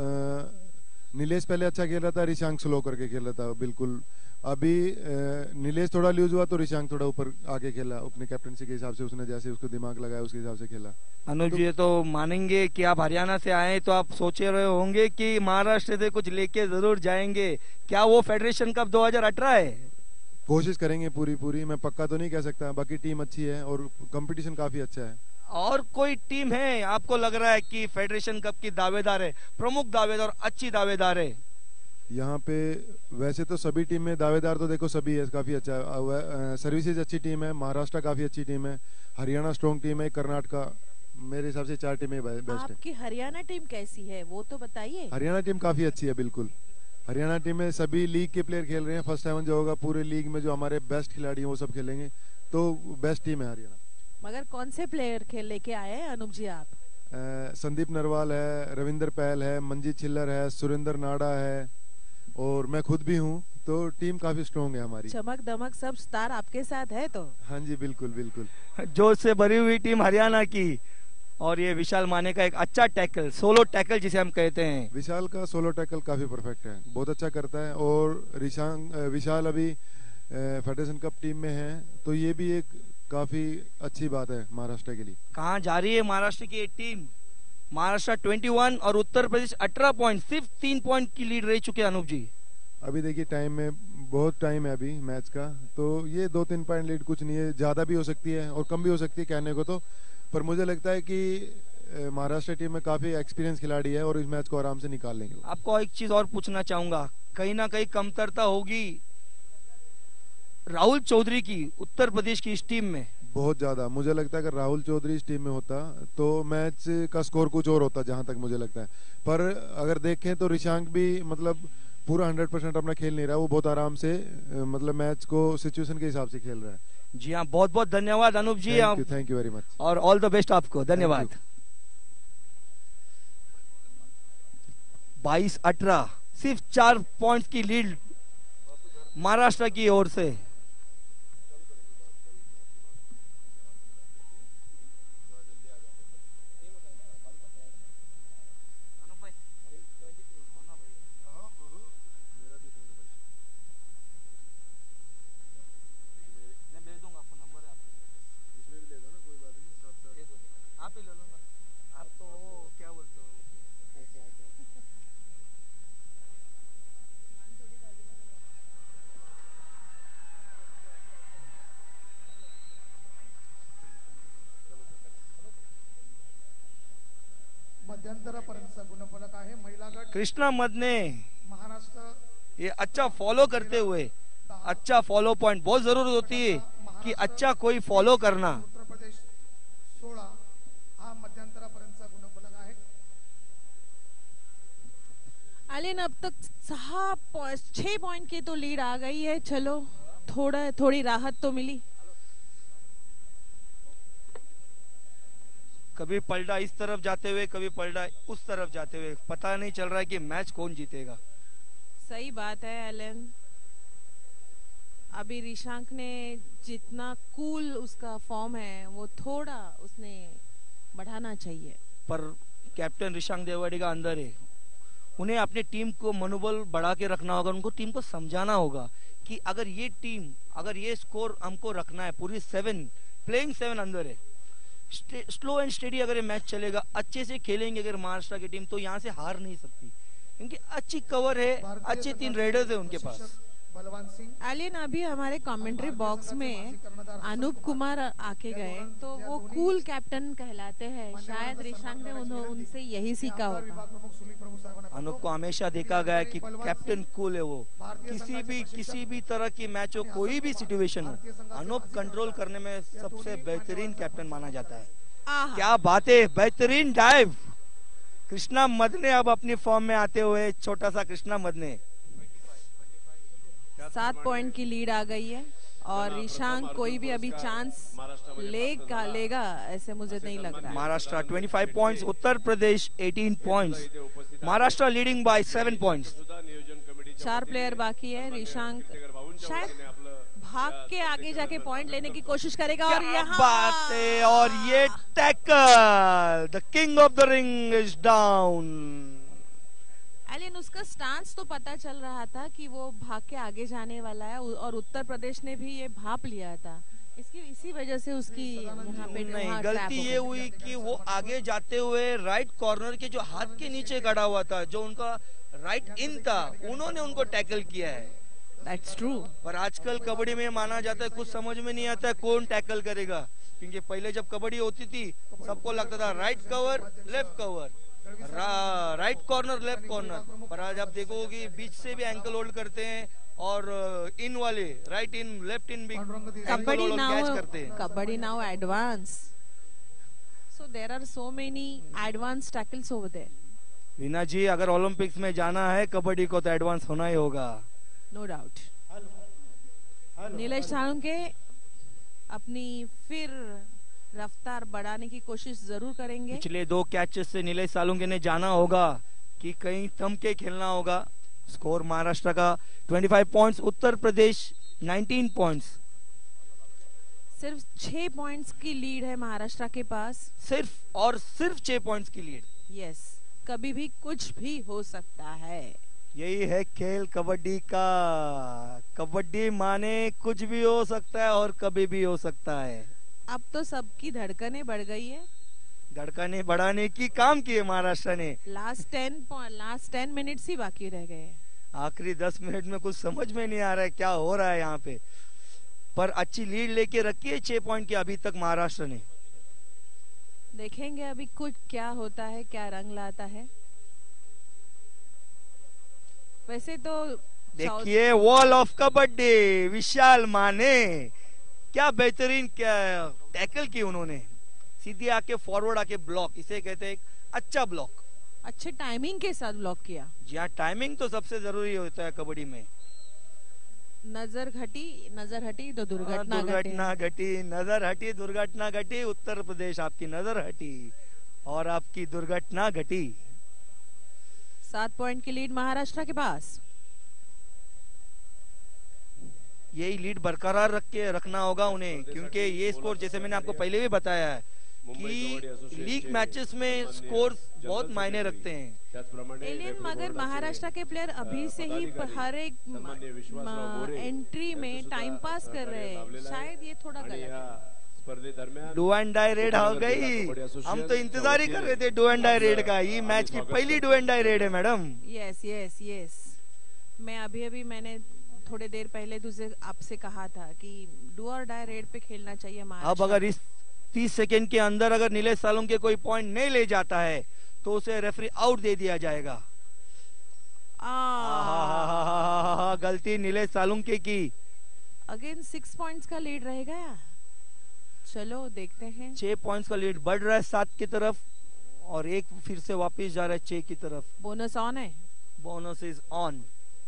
नीलेश पहले अच्छा खेल रहा था, ऋषांक स्लो करके खेल रहा था बिल्कुल। अभी नीलेश थोड़ा लूज हुआ तो ऋषांक थोड़ा ऊपर आके खेला, अपने कैप्टनसी के हिसाब से उसने जैसे उसको दिमाग लगाया उसके हिसाब से खेला। अनुज जी तो मानेंगे कि आप हरियाणा से आए तो आप सोचे रहे होंगे कि महाराष्ट्र से कुछ लेके जरूर जाएंगे, क्या वो फेडरेशन कप 2018 है? कोशिश करेंगे पूरी। मैं पक्का तो नहीं कह सकता, बाकी टीम अच्छी है और कंपटीशन काफी अच्छा है। और कोई टीम है आपको लग रहा है कि फेडरेशन कप की दावेदार है, प्रमुख दावेदार, अच्छी दावेदार है? यहाँ पे वैसे तो सभी टीम में दावेदार तो देखो सभी है, काफी अच्छा है। सर्विसेज अच्छी टीम है, महाराष्ट्र काफी अच्छी टीम है, हरियाणा स्ट्रॉन्ग टीम है, कर्नाटका, मेरे हिसाब से 4 टीमें बेस्ट है। आपकी हरियाणा टीम कैसी है वो तो बताइए। हरियाणा टीम काफी अच्छी है बिल्कुल। हरियाणा टीम में सभी लीग के प्लेयर खेल रहे हैं। फर्स्ट 7 जो होगा पूरे लीग में जो हमारे बेस्ट खिलाड़ी हैं वो सब खेलेंगे, तो बेस्ट टीम है हरियाणा। मगर कौन से प्लेयर खेल लेके आए हैं अनूप जी आप? संदीप नरवाल है, रविंदर पहल है, मंजीत छिल्लर है, सुरेंद्र नाडा है और मैं खुद भी हूँ, तो टीम काफी स्ट्रॉन्ग है हमारी। चमक दमक सब स्टार आपके साथ है तो? हाँ जी बिल्कुल। जोश से भरी हुई टीम हरियाणा की। और ये विशाल माने का एक अच्छा टैकल, सोलो टैकल जिसे हम कहते हैं। विशाल का सोलो टैकल काफी परफेक्ट है, बहुत अच्छा करता है। और विशाल अभी फेडरेशन कप टीम में है, तो ये भी एक काफी अच्छी बात है महाराष्ट्र के लिए। कहाँ जा रही है महाराष्ट्र की एक टीम? महाराष्ट्र 21 और उत्तर प्रदेश 18 पॉइंट, सिर्फ 3 पॉइंट की लीड रह चुके हैं अनूप जी। अभी देखिए टाइम में बहुत टाइम है अभी मैच का, तो ये 2-3 पॉइंट लीड कुछ नहीं है, ज्यादा भी हो सकती है और कम भी हो सकती है कहने को तो। पर मुझे लगता है कि महाराष्ट्र टीम में काफी एक्सपीरियंस खिलाड़ी है और इस मैच को आराम से निकाल लेंगे। आपको एक चीज और पूछना चाहूंगा, कहीं ना कहीं कमतरता होगी राहुल चौधरी की उत्तर प्रदेश की इस टीम में? बहुत ज्यादा। मुझे लगता है अगर राहुल चौधरी इस टीम में होता तो मैच का स्कोर कुछ और होता, जहां तक मुझे लगता है। पर अगर देखें तो ऋषांक भी मतलब पूरा 100% अपना खेल नहीं रहा, वो बहुत आराम से मतलब मैच को सिचुएशन के हिसाब से खेल रहा है। जी हाँ, बहुत बहुत धन्यवाद Anoop ji. Thank you very much और ऑल द बेस्ट आपको, धन्यवाद। 22-18, सिर्फ 4 पॉइंट्स की लीड महाराष्ट्र की ओर से। आप ही ले लो ना, आप तो क्या बोलते हो? मध्यंतरापर्यंतचा गुणफलक आहे महिला गट कृष्णा मदने महाराष्ट्र। ये अच्छा फॉलो करते हुए, अच्छा फॉलो पॉइंट, बहुत जरूरत होती है कि अच्छा कोई फॉलो करना। उत्तर प्रदेश 16 हा मध्यंतरापर्यंतचा गुणफलक आहे। आलिन अब तक 6 पॉइंट की तो लीड आ गई है, चलो थोड़ी राहत तो मिली। कभी पलटा इस तरफ जाते हुए, कभी पलटा उस तरफ जाते हुए, पता नहीं चल रहा है कि मैच कौन जीतेगा। सही बात है एलन। अभी ऋषांक ने जितना कूल उसका फॉर्म है वो थोड़ा उसने बढ़ाना चाहिए। पर कैप्टन ऋषांक देवाड़ीगा अंदर है, उन्हें अपने टीम को मनोबल बढ़ा के रखना होगा, उनको टीम को समझाना होगा कि अगर ये टीम, अगर ये स्कोर हमको रखना है, पूरी 7 प्लेइंग 7 अंदर है, स्लो एंड स्टेडी अगर ये मैच चलेगा, अच्छे से खेलेंगे अगर महाराष्ट्र की टीम, तो यहाँ से हार नहीं सकती, क्योंकि अच्छी कवर है, अच्छे 3 रेडर्स है उनके पास। बलवान सिंह। एलियन अभी हमारे कमेंट्री बॉक्स में अनूप कुमार आके गए तो वो कूल कैप्टन कहलाते हैं, शायद रिशांक ने उनसे यही सीखा होगा। विभाग प्रमुख सुनील प्रभु साहब ने अनूप को हमेशा देखा गया है कि कैप्टन कूल है वो, किसी भी तरह की मैच हो, कोई भी सिचुएशन हो, अनूप कंट्रोल करने में सबसे बेहतरीन कैप्टन माना जाता है। आहा। क्या बात है, बेहतरीन डाइव कृष्णा मदने अब अपनी फॉर्म में आते हुए, छोटा सा कृष्णा मदने। 7 पॉइंट की लीड आ गई है और रिशांक कोई भी अभी चांस लेगा ऐसे मुझे नहीं लग रहा है। Maharashtra 25 points, Uttar Pradesh 18 points, Maharashtra leading by 7 points. 4 player बाकी है। रिशांक शायद भाग के आगे जाके पॉइंट लेने की कोशिश करेगा और यहाँ बात है, और ये tackle, the king of the ring is down. एलियन उसका स्टांस तो पता चल रहा था कि वो भाग के आगे जाने वाला है और उत्तर प्रदेश ने भी ये भाप लिया था, इसी वजह से उसकी यहाँ पे नहीं, गलती ये हुई कि वो आगे जाते हुए राइट कॉर्नर के जो हाथ के नीचे खड़ा हुआ था, जो उनका राइट इन था, उन्होंने उनको टैकल किया है। That's true. पर आजकल कबड्डी में माना जाता है कुछ समझ में नहीं आता है कौन टैकल करेगा, क्योंकि पहले जब कबड्डी होती थी सबको लगता था right cover left cover, right corner left corner, पर आज आप देखोगे बीच से भी एंकल होल्ड करते हैं और इन वाले राइट इन लेफ्ट इन भी कबड्डी नाउ करते हैं। Kabaddi now advance, so there are so many advance tackles over there. Veena ji, अगर ओलंपिक्स में जाना है कबड्डी को तो एडवांस होना ही होगा, नो डाउट। नीलेश सालुंके अपनी फिर रफ्तार बढ़ाने की कोशिश जरूर करेंगे। पिछले 2 कैचेस से नीलेश सालुंके ने जाना होगा कि कहीं थम के खेलना होगा। स्कोर महाराष्ट्र का 25 पॉइंट्स, उत्तर प्रदेश 19 पॉइंट्स। सिर्फ 6 पॉइंट्स की लीड है महाराष्ट्र के पास, सिर्फ 6 पॉइंट्स की लीड। यस, कभी भी कुछ भी हो सकता है। यही है खेल कबड्डी का, कबड्डी माने कुछ भी हो सकता है और कभी भी हो सकता है। अब तो सबकी धड़कनें बढ़ गई है, धड़कनें बढ़ाने की काम की है महाराष्ट्र ने। लास्ट 10 मिनट्स ही बाकी रह गए। आखिरी 10 मिनट में कुछ समझ में नहीं आ रहा है क्या हो रहा है यहाँ पे, पर अच्छी लीड लेके रखी है 6 पॉइंट की अभी तक महाराष्ट्र ने। देखेंगे अभी कुछ क्या होता है, क्या रंग लाता है। वैसे तो देखिए वॉल ऑफ कबड्डी, विशाल माने, क्या बेहतरीन क्या टैकल की उन्होंने, सीधे आके फॉरवर्ड आके ब्लॉक, इसे कहते हैं एक अच्छा ब्लॉक, अच्छे टाइमिंग के साथ ब्लॉक किया। जी हाँ, टाइमिंग तो सबसे जरूरी होता है कबड्डी में। नजर हटी तो दुर्घटना घटी, नजर हटी दुर्घटना घटी, उत्तर प्रदेश आपकी नजर हटी और आपकी दुर्घटना घटी। 7 पॉइंट की लीड महाराष्ट्र के पास। यही लीड बरकरार रखना होगा उन्हें, क्योंकि ये स्कोर जैसे मैंने आपको पहले भी बताया है कि लीग मैचेस में स्कोर बहुत मायने रखते हैं। एलियन, मगर महाराष्ट्र के प्लेयर अभी से ही हर एक एंट्री में टाइम पास कर रहे हैं, शायद ये थोड़ा गलत है। डू एंड डाई रेड हो गई, हम तो इंतजार ही कर रहे थे डू एंड डाई रेड का। ये मैच की पहली डू एंड डाई रेड है मैडम। यस, मैं अभी मैंने थोड़े देर पहले तुझे आपसे कहा था कि डू और डाई रेड पे खेलना चाहिए महाराष्ट्र। अब अगर इस 30 सेकेंड के अंदर अगर नीलेश सालुंके कोई पॉइंट नहीं ले जाता है तो उसे रेफरी आउट दे दिया जाएगा। गलती नीलेश सालुंके की। अगेन 6 पॉइंट्स का लीड रहेगा। चलो देखते हैं। 6 पॉइंट्स का लीड बढ़ रहा है 7 की तरफ और एक फिर से वापस जा रहा है 6 की तरफ। बोनस ऑन है, bonus is on.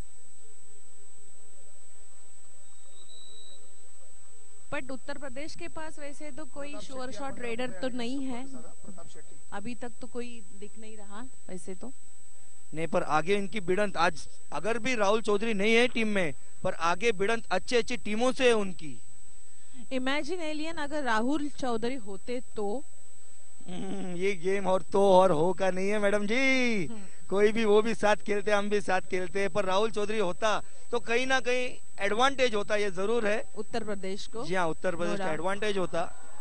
But Uttar Pradesh के पास वैसे तो कोई श्योर शॉट रेडर तो नहीं है, अभी तक तो कोई दिख नहीं रहा वैसे तो नहीं, पर आगे इनकी भिड़ंत, आज अगर भी राहुल चौधरी नहीं है टीम में, पर आगे भिड़ंत अच्छी अच्छी टीमों से है उनकी। इमेजिन एलियन, अगर राहुल चौधरी होते तो ये गेम और तो और हो का नहीं है मैडम जी। कोई भी, वो भी साथ खेलते, हम भी साथ खेलते हैं, पर राहुल चौधरी होता तो कहीं ना कहीं एडवांटेज होता, ये जरूर है उत्तर प्रदेश को। जी हाँ, उत्तर प्रदेश का एडवांटेज होता।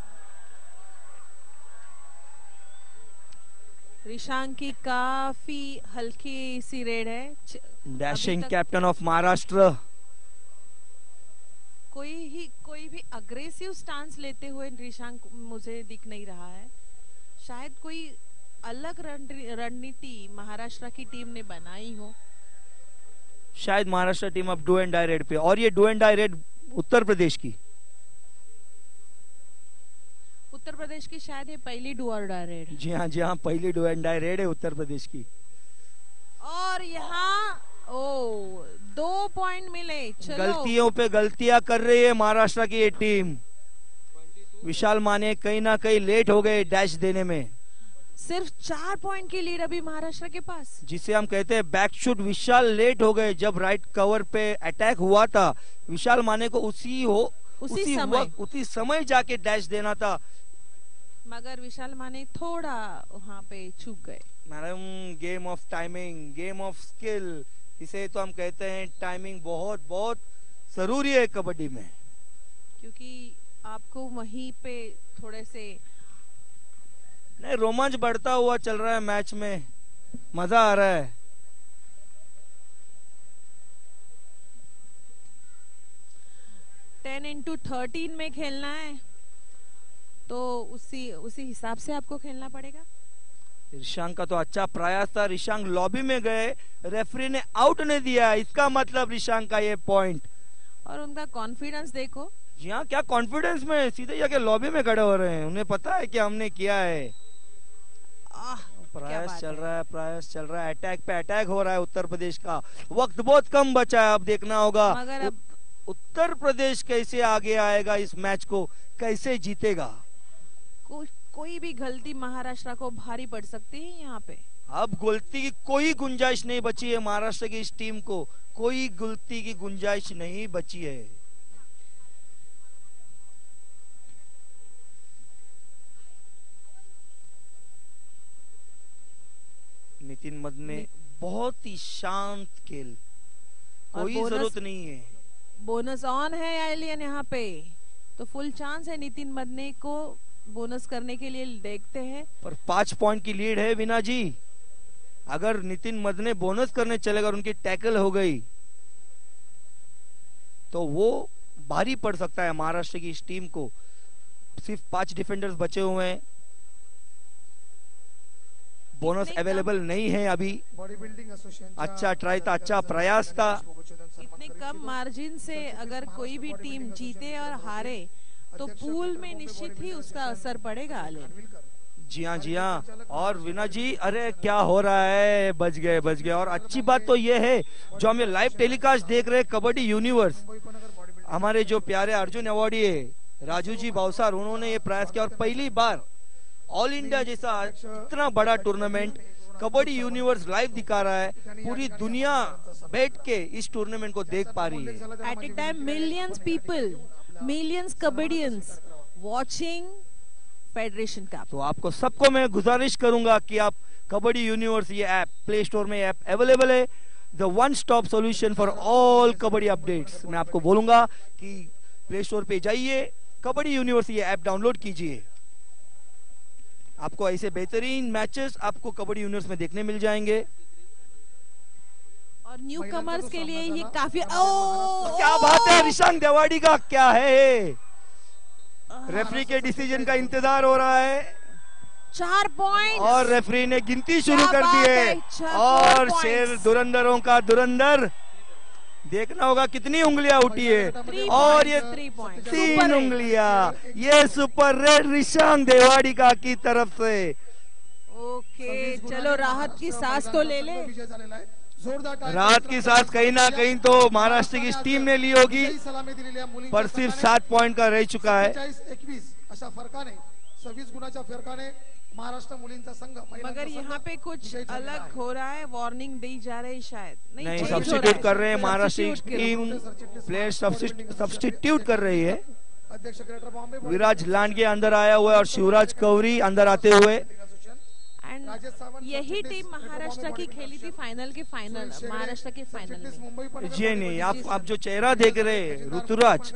रिशांक की काफी हल्की सी रेड है। डैशिंग कैप्टन ऑफ महाराष्ट्र कोई भी अग्रेसिव स्टांस लेते हुए ऋषांक मुझे दिख नहीं रहा है। शायद कोई अलग रणनीति महाराष्ट्र की टीम ने बनाई हो। शायद महाराष्ट्र टीम अब डू एंड डाई रेड पे, और ये do and die raid Uttar Pradesh की शायद ये पहली डू और डाई रेड। जी हाँ, पहली डू एंड डाई रेड है उत्तर प्रदेश की। और यहाँ 2 पॉइंट मिले। चलो, गलतियों पे गलतियां कर रही है महाराष्ट्र की ये टीम। विशाल माने कहीं ना कहीं लेट हो गए डैश देने में। सिर्फ 4 पॉइंट की लीड अभी महाराष्ट्र के पास, जिसे हम कहते हैं बैक शूट। विशाल लेट हो गए। जब राइट कवर पे अटैक हुआ था, विशाल माने को उसी समय जाके डैश देना था, मगर विशाल माने थोड़ा वहां पे चूक गए। Madam, game of timing, game of skill, इसे तो हम कहते हैं। टाइमिंग बहुत बहुत जरूरी है कबड्डी में, क्योंकि आपको वहीं पे थोड़े से नहीं, रोमांच बढ़ता हुआ चल रहा है मैच में, मजा आ रहा है। टेन इंटू 13 में खेलना है, तो उसी हिसाब से आपको खेलना पड़ेगा। ऋषांक का तो अच्छा प्रयास था। ऋषांक लॉबी में गए, रेफरी ने आउट नहीं दिया। इसका मतलब ऋषांक का ये पॉइंट। और उनका कॉन्फिडेंस देखो। जी हाँ, क्या कॉन्फिडेंस में सीधे जाके लॉबी में खड़े हो रहे हैं। उन्हें पता है कि हमने किया है। प्रयास चल रहा है। अटैक पे अटैक हो रहा है उत्तर प्रदेश का। वक्त बहुत कम बचा है, अब देखना होगा मगर अब उत्तर प्रदेश कैसे आगे आएगा, इस मैच को कैसे जीतेगा। कोई भी गलती महाराष्ट्र को भारी पड़ सकती है यहाँ पे। अब गलती की कोई गुंजाइश नहीं बची है महाराष्ट्र की इस टीम को। कोई गलती की गुंजाइश नहीं बची है। नितिन मदने बहुत ही शांत खेल, कोई जरूरत नहीं है। बोनस ऑन है एलियन यहाँ पे, तो फुल चांस है नितिन मदने को बोनस करने के लिए। देखते हैं, पर 5 पॉइंट की लीड है वीना जी। अगर नितिन मदने बोनस करने चलेगा और उनकी टैकल हो गई तो वो भारी पड़ सकता है महाराष्ट्र की इस टीम को। सिर्फ 5 डिफेंडर्स बचे हुए हैं, बोनस अवेलेबल नहीं है अभी। अच्छा ट्राई था, अच्छा प्रयास था। इतने कम मार्जिन से अगर कोई भी टीम जीते और हारे तो पूल में निश्चित ही उसका असर पड़ेगा। जी हाँ। और वीना जी, अरे क्या हो रहा है, बच गए। और अच्छी बात तो ये है, जो हमें लाइव टेलीकास्ट देख रहे हैं कबड्डी यूनिवर्स, हमारे जो प्यारे अर्जुन अवार्डी है राजू जी बावसार, उन्होंने ये प्रयास किया। और पहली बार ऑल इंडिया जैसा इतना बड़ा टूर्नामेंट कबड्डी यूनिवर्स लाइव दिखा रहा है। पूरी दुनिया बैठ के इस टूर्नामेंट को देख पा रही है। At a time millions people, millions kabaddians watching federation cup. तो आपको सबको मैं गुजारिश करूंगा कि आप कबड्डी यूनिवर्स ये ऐप प्ले स्टोर में ऐप अवेलेबल है, the one stop solution for all kabaddi updates. मैं आपको बोलूंगा कि प्ले स्टोर पे जाइए, कबड्डी यूनिवर्स ये ऐप डाउनलोड कीजिए। आपको ऐसे बेहतरीन मैचेस आपको कबड्डी यूनिवर्स में देखने मिल जाएंगे। और न्यू कमर्स के लिए ये काफी क्या बात है, ऋषांक देवाड़ी का क्या है। रेफरी के डिसीजन का इंतजार हो रहा है। 4 पॉइंट और रेफरी ने गिनती शुरू कर दी है। और शेर धुरंधरों का धुरंधर, देखना होगा कितनी उंगलियां उठी है। और ये 3 उंगलियां, ये सुपर रेड ऋषांक देवाड़ी का की तरफ से। ओके, चलो राहत की सांस तो ले ले। राहत की सांस कहीं ना कहीं तो महाराष्ट्र की टीम ने ली होगी, पर सिर्फ 7 पॉइंट का रह चुका है। 21 अशा फरकाने 26 गुणाच्या फरकाने महाराष्ट्र मुलींचा संघ। मगर यहाँ पे कुछ अलग हो रहा है, वार्निंग दी जा रही शायद नहीं, सब्स्टिट्यूट कर रहे हैं महाराष्ट्र की टीम, प्लेयर सब्स्टिट्यूट कर रही है। विराज लांडगे अंदर आया हुआ है और शिवराज कौरी अंदर आते हुए। यही टीम महाराष्ट्र की खेली थी फाइनल के फाइनल, महाराष्ट्र के फाइनल में। जी नहीं, आप जो चेहरा देख रहे हैं ऋतुराज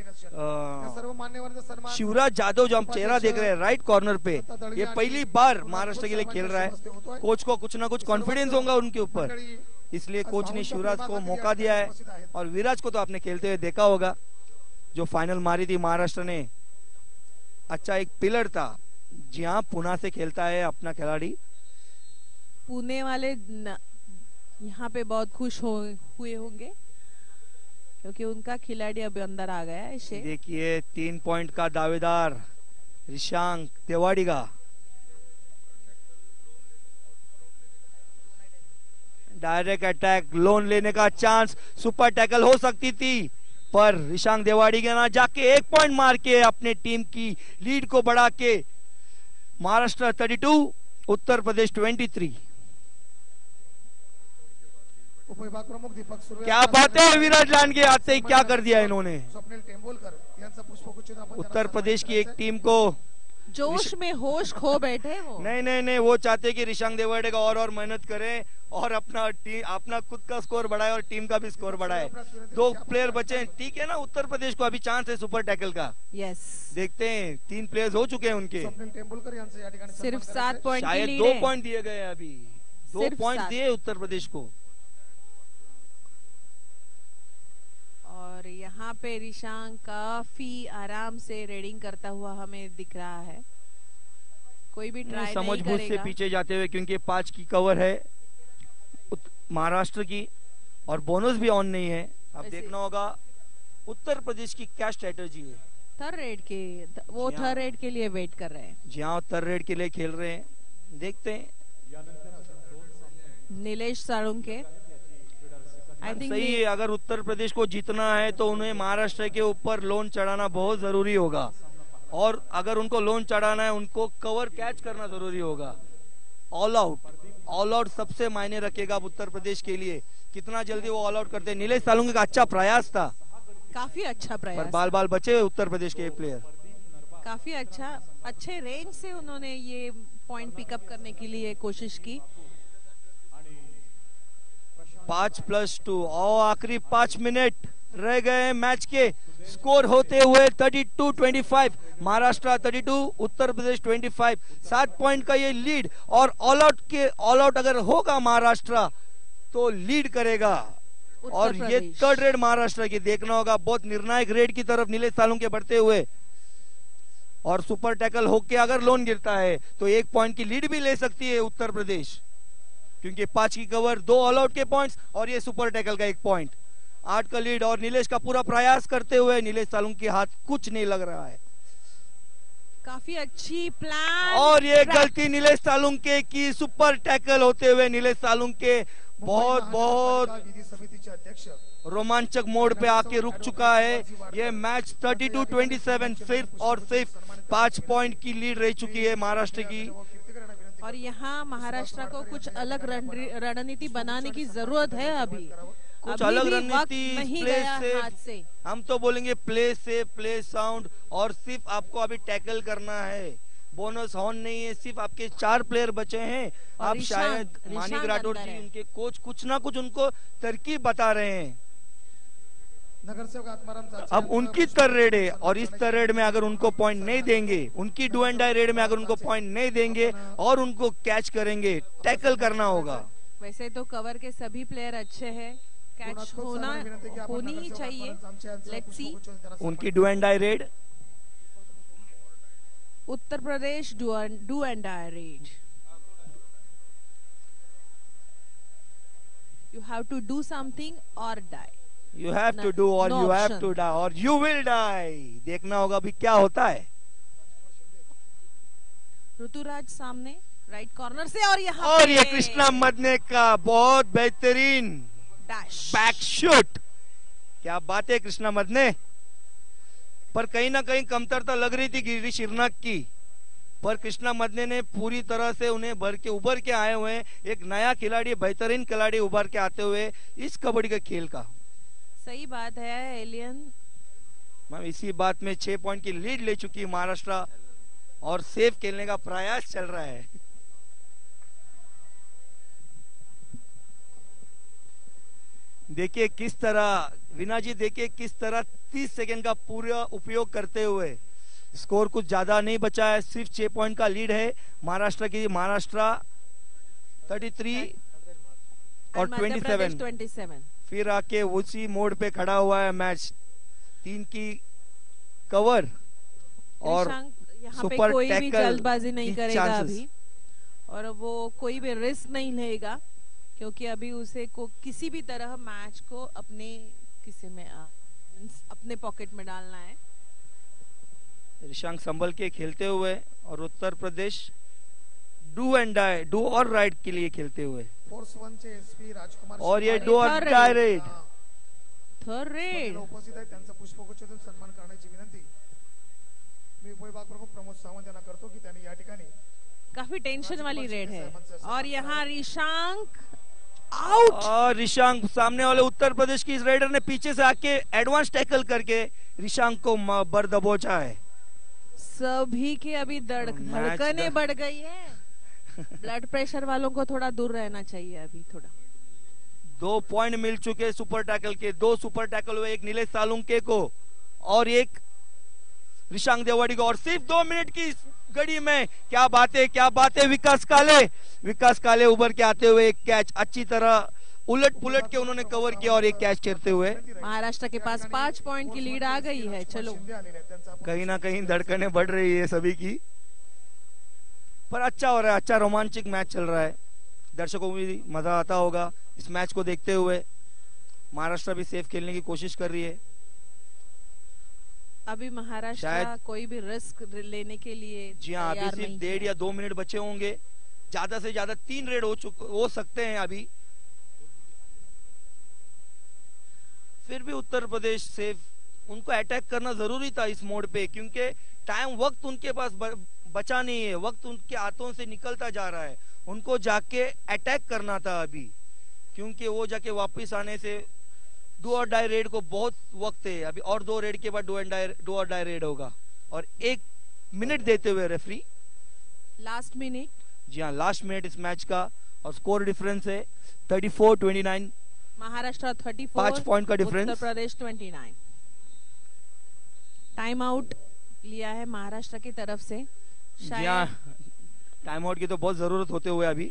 शिवराज जादव, जो हम चेहरा देख रहे हैं राइट कॉर्नर पे, ये पहली बार महाराष्ट्र के लिए खेल रहा है। कोच को कुछ ना कुछ कॉन्फिडेंस होगा उनके ऊपर, इसलिए कोच ने शिवराज को मौका दिया है। और विराज को तो आपने खेलते हुए देखा होगा। जो फाइनल मारी थी महाराष्ट्र ने, अच्छा एक पिलर था। जी हाँ, पुणे से खेलता है अपना खिलाड़ी। पुणे वाले यहाँ पे बहुत खुश हुए होंगे क्योंकि उनका खिलाड़ी अभी अंदर आ गया है। देखिए 3 पॉइंट का दावेदार ऋषांक देवाड़ीगा। डायरेक्ट अटैक, लोन लेने का चांस, सुपर टैकल हो सकती थी पर ऋषांक देवाड़ीगा ना जाके 1 पॉइंट मार के अपने टीम की लीड को बढ़ा के महाराष्ट्र 32 उत्तर प्रदेश 23। उपविभाग प्रमुख दीपक सुर्वे, क्या बात है, विराट लांडगे आते ही क्या कर दिया इन्होंने। स्वप्नील टेंबोलकर यांचा पुष्पगुच्छ आपण उत्तर प्रदेश की एक टीम को जोश में होश खो बैठे वो। नहीं, वो चाहते कि ऋषांक देवाड़ीगा और मेहनत करे और अपना खुद का स्कोर बढ़ाए और टीम का भी स्कोर बढ़ाए। 2 प्लेयर बचे, ठीक है ना। उत्तर प्रदेश को अभी चांस है सुपर टैकल का। यस, देखते हैं, 3 प्लेयर्स हो चुके हैं उनके। स्वप्नील टेंबोलकर यांचं या ठिकाणी सिर्फ 7 पॉइंट की शायद लीड 2 है। पॉइंट दिए गए अभी, 2 सिर्फ पॉइंट 7 दिए उत्तर प्रदेश को। और यहाँ पे ऋषांक काफी आराम से रेडिंग करता हुआ हमें दिख रहा है। कोई भी ट्राई नहीं समझ बूझ से करेगा। पीछे जाते हुए, क्योंकि 5 की कवर है महाराष्ट्र की और बोनस भी ऑन नहीं है। अब वैसे- देखना होगा उत्तर प्रदेश की क्या स्ट्रेटेजी है। थर्ड रेड के वो जी हाँ। थर्ड रेड के लिए वेट कर रहे हैं। जी हाँ, उत्तर रेड के लिए खेल रहे हैं, देखते हैं। नीलेश साळुंके, आई थिंक सही है, अगर उत्तर प्रदेश को जीतना है तो उन्हें महाराष्ट्र के ऊपर लोन चढ़ाना बहुत जरूरी होगा और अगर उनको लोन चढ़ाना है उनको कवर कैच करना जरूरी होगा। ऑल आउट सबसे मायने रखेगा अब उत्तर प्रदेश के लिए, कितना जल्दी वो ऑल आउट करते हैं। नीलेश सालुंके का अच्छा प्रयास था काफी अच्छा पर प्रयास, बाल बचे उत्तर प्रदेश के प्लेयर। काफी अच्छे रेंज से उन्होंने ये पॉइंट पिकअप करने के लिए कोशिश की। 5+2 और आखिरी 5 मिनट रह गए मैच के। स्कोर होते हुए 32-25, महाराष्ट्र 32 उत्तर प्रदेश 25। 7 पॉइंट का ये लीड और ऑल आउट अगर होगा महाराष्ट्र तो लीड करेगा। और ये थर्ड रेड महाराष्ट्र की, देखना होगा बहुत निर्णायक रेड की तरफ नीलेश सालुंके बढ़ते हुए। और सुपर टैकल होके अगर लोन गिरता है तो 1 पॉइंट की लीड भी ले सकती है उत्तर प्रदेश, क्योंकि 5 की कवर, 2 ऑल आउट के पॉइंट्स और ये सुपर टैकल का 1 पॉइंट। 8 का लीड और नीलेश का पूरा प्रयास करते हुए नीलेश सालुंके के हाथ कुछ नहीं लग रहा है। काफी अच्छी प्लान और ये गलती नीलेश सालुंके की, सुपर टैकल होते हुए नीलेश सालुंके बहुत विधी समितीचे अध्यक्ष रोमांचक मोड पे आके रुक चुका है। ये मैच 32-27 सिर्फ और सिर्फ 5 पॉइंट की लीड रह चुकी है महाराष्ट्र की। और यहाँ महाराष्ट्र को कुछ अलग रणनीति बनाने की जरूरत है। अभी कुछ अभी अलग भी वक्त रणनीति, नहीं प्ले गया से हाथ से। हम तो बोलेंगे प्ले से प्ले साउंड, और सिर्फ आपको अभी टैकल करना है। बोनस हॉर्न नहीं है, सिर्फ आपके 4 प्लेयर बचे हैं। आप शायद मानिक राठौर जी, उनके कोच कुछ ना कुछ उनको तरकीब बता रहे हैं। नगरसेवक आत्माराम अब उनकी थर्ड रेड है और इस थर्ड रेड में अगर उनको पॉइंट नहीं देंगे, उनकी डू एंड डाई रेड में अगर उनको पॉइंट नहीं देंगे और उनको कैच करेंगे, टैकल करना होगा। वैसे तो कवर के सभी प्लेयर अच्छे हैं, कैच होनी ही चाहिए। लेट्स सी उनकी do and die raid. Uttar Pradesh do and die raid. You have to do something और die. You have to do और यू हैव टू डाई और यू विल डाई। देखना होगा अभी क्या होता है। ऋतुराज सामने राइट कॉर्नर से और यहाँ और ये कृष्णा मदने का बहुत बेहतरीन डैश बैक शूट। क्या बात है कृष्णा मदने, पर कहीं ना कहीं कमतरता लग रही थी गिरीश शिरनाक की, पर कृष्णा मदने ने पूरी तरह से उन्हें उभर के आए हुए हैं। एक नया खिलाड़ी, बेहतरीन खिलाड़ी उभर के आते हुए इस कबड्डी के खेल का। सही बात है एलियन। मैम इसी बात में 6 पॉइंट की लीड ले चुकी है महाराष्ट्र और सेफ खेलने का प्रयास चल रहा है। देखिए किस तरह वीना जी, देखिए किस तरह 30 सेकंड का पूरा उपयोग करते हुए स्कोर कुछ ज्यादा नहीं बचा है, सिर्फ 6 पॉइंट का लीड है महाराष्ट्र की। महाराष्ट्र 33 और 27 27 फिर आके उसी मोड पे खड़ा हुआ है मैच। 3 की कवर और यहाँ पे सुपर कोई भी टैकल जल्दबाजी नहीं की करेगा chances। अभी, और वो कोई भी रिस्क नहीं लेगा, क्योंकि अभी उसे को किसी भी तरह मैच को अपने किसी में अपने पॉकेट में डालना है। ऋषांक संभल के खेलते हुए और Uttar Pradesh do and die, do और राइट के लिए खेलते हुए, फोर्स 1 चे एसपी राजकुमार और ये शिंदे डू और डाई रेड। थर्ड रेड उपस्थित आहेत, त्यांचा पुष्पगुच्छ देऊन सन्मान करण्याची विनंती मी उपविभाग प्रमुख प्रमोद सावंत यांना करतो की त्यांनी या ठिकाणी काफी टेंशन वाली रेड है, और यहाँ ऋषांक आउट। और ऋषांक सामने वाले उत्तर प्रदेश की इस रेडर ने पीछे से आके एडवांस टैकल करके ऋषांक को बर दबोचा है। सभी के अभी धड़कने बढ़ गई है। ब्लड प्रेशर वालों को थोड़ा दूर रहना चाहिए अभी थोड़ा। 2 पॉइंट मिल चुके सुपर टैकल के, 2 सुपर टैकल हुए, एक नीलेश सालुंके को और एक ऋषांक देवाड़ी को, और सिर्फ 2 मिनट की घड़ी में क्या बात है। विकास काले उभर के आते हुए एक कैच अच्छी तरह उलट पुलट के उन्होंने कवर किया और एक कैच खेलते हुए महाराष्ट्र के पास 5 पॉइंट की लीड आ गई है। चलो, कहीं ना कहीं धड़कनें बढ़ रही है सभी की, पर अच्छा हो रहा है, अच्छा रोमांचक मैच चल रहा है। दर्शकों को भी मजा आता होगा इस मैच को देखते हुए। महाराष्ट्र भी सेफ खेलने की कोशिश कर रही है। अभी महाराष्ट्र शायद कोई भी रिस्क लेने के लिए जी हाँ, अभी सिर्फ 1.5 या 2 मिनट बचे होंगे, ज्यादा से ज्यादा 3 रेड हो सकते हैं अभी। फिर भी उत्तर प्रदेश सेफ, उनको अटैक करना जरूरी था इस मोड पे, क्योंकि वक्त उनके पास बचा नहीं है, वक्त उनके हाथों से निकलता जा रहा है। उनको जाके अटैक करना था अभी, क्योंकि वो जाके वापस आने से डू और डाई रेड को बहुत वक्त है अभी, और 2 रेड के बाद डू और डाई रेड होगा, और 1 मिनट देते हुए रेफरी, लास्ट मिनट, जी हाँ लास्ट मिनट इस मैच का, और स्कोर डिफरेंस है 34-29, महाराष्ट्र 34, 5 पॉइंट का difference, Uttar Pradesh 29। Time out लिया है महाराष्ट्र की तरफ से, जी हाँ टाइम आउट की तो बहुत जरूरत होते हुए अभी।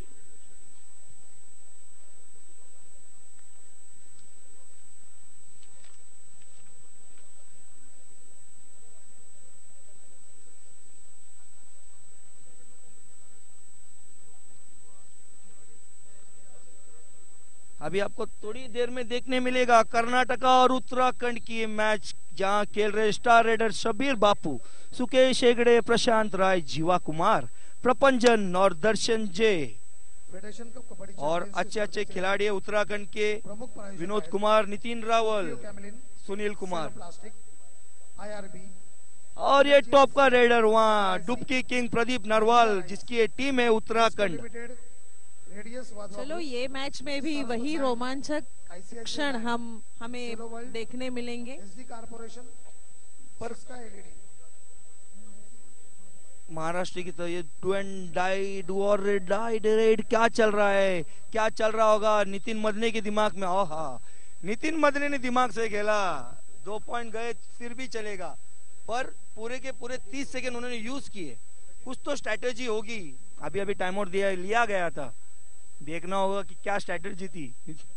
अभी आपको थोड़ी देर में देखने मिलेगा कर्नाटका और उत्तराखंड की मैच, जहां खेल रहे स्टार रेडर शबीर बापू, सुकेश हेगड़े, प्रशांत राय, जीवा कुमार, प्रपंजन और दर्शन जय, और अच्छे खिलाड़ी है उत्तराखंड के विनोद कुमार, नितिन रावल, सुनील कुमार, और ये टॉप का रेडर वहाँ डुबकी किंग प्रदीप नरवाल, जिसकी ये टीम है उत्तराखंड। चलो, ये मैच में भी वही रोमांचक क्षण हमें देखने मिलेंगे। पर महाराष्ट्र की तो ये डू एंड डाई, डू और डाई रेड क्या चल रहा है, क्या चल रहा होगा नितिन मदने के दिमाग में। हाँ, नितिन मदने ने दिमाग से खेला, 2 पॉइंट गए फिर भी चलेगा, पर पूरे के पूरे 30 सेकेंड उन्होंने यूज किए। कुछ तो स्ट्रैटेजी होगी। अभी टाइम आउट लिया गया था, देखना होगा कि क्या स्ट्रैटेजी थी।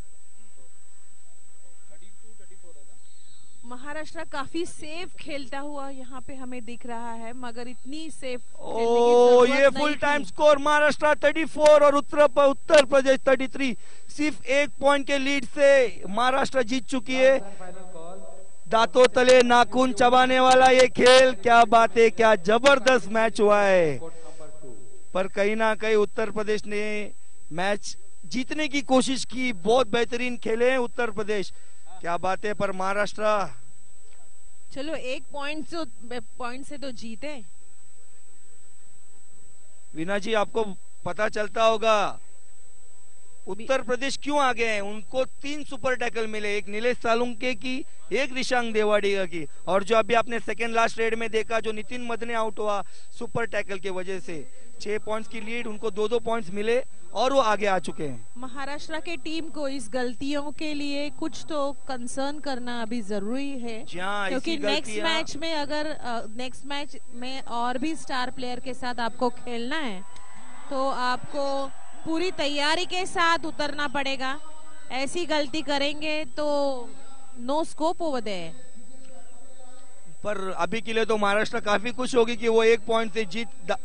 महाराष्ट्र काफी सेफ खेलता हुआ यहाँ पे हमें दिख रहा है, मगर इतनी सेफ ये फुल टाइम स्कोर महाराष्ट्र 34 और उत्तर प्रदेश 33। सिर्फ 1 पॉइंट के लीड से महाराष्ट्र जीत चुकी है। दांतों तले नाखून चबाने वाला ये खेल, क्या बात है, क्या जबरदस्त मैच हुआ है। पर कहीं ना कहीं उत्तर प्रदेश ने मैच जीतने की कोशिश की, बहुत बेहतरीन खेले हैं उत्तर प्रदेश, क्या बात है। पर महाराष्ट्र, चलो 1 पॉइंट से तो जीते। वीना जी, आपको पता चलता होगा उत्तर प्रदेश क्यों आगे हैं। उनको 3 सुपर टैकल मिले, एक नीलेश सालुंके की, एक ऋषांक देवाड़िया की, और जो अभी आपने सेकंड लास्ट रेड में देखा जो नितिन मदने आउट हुआ सुपर टैकल के वजह से, 6 पॉइंट्स की लीड, उनको 2-2 पॉइंट्स मिले और वो आगे आ चुके हैं। महाराष्ट्र के टीम को इस गलतियों के लिए कुछ तो कंसर्न करना अभी जरूरी है, क्योंकि नेक्स्ट मैच में और भी स्टार प्लेयर के साथ आपको खेलना है, तो आपको पूरी तैयारी के साथ उतरना पड़ेगा। ऐसी गलती करेंगे तो नो स्कोप ओवर देयर। पर अभी के लिए तो महाराष्ट्र काफी खुश होगी कि वो 1 पॉइंट से जीत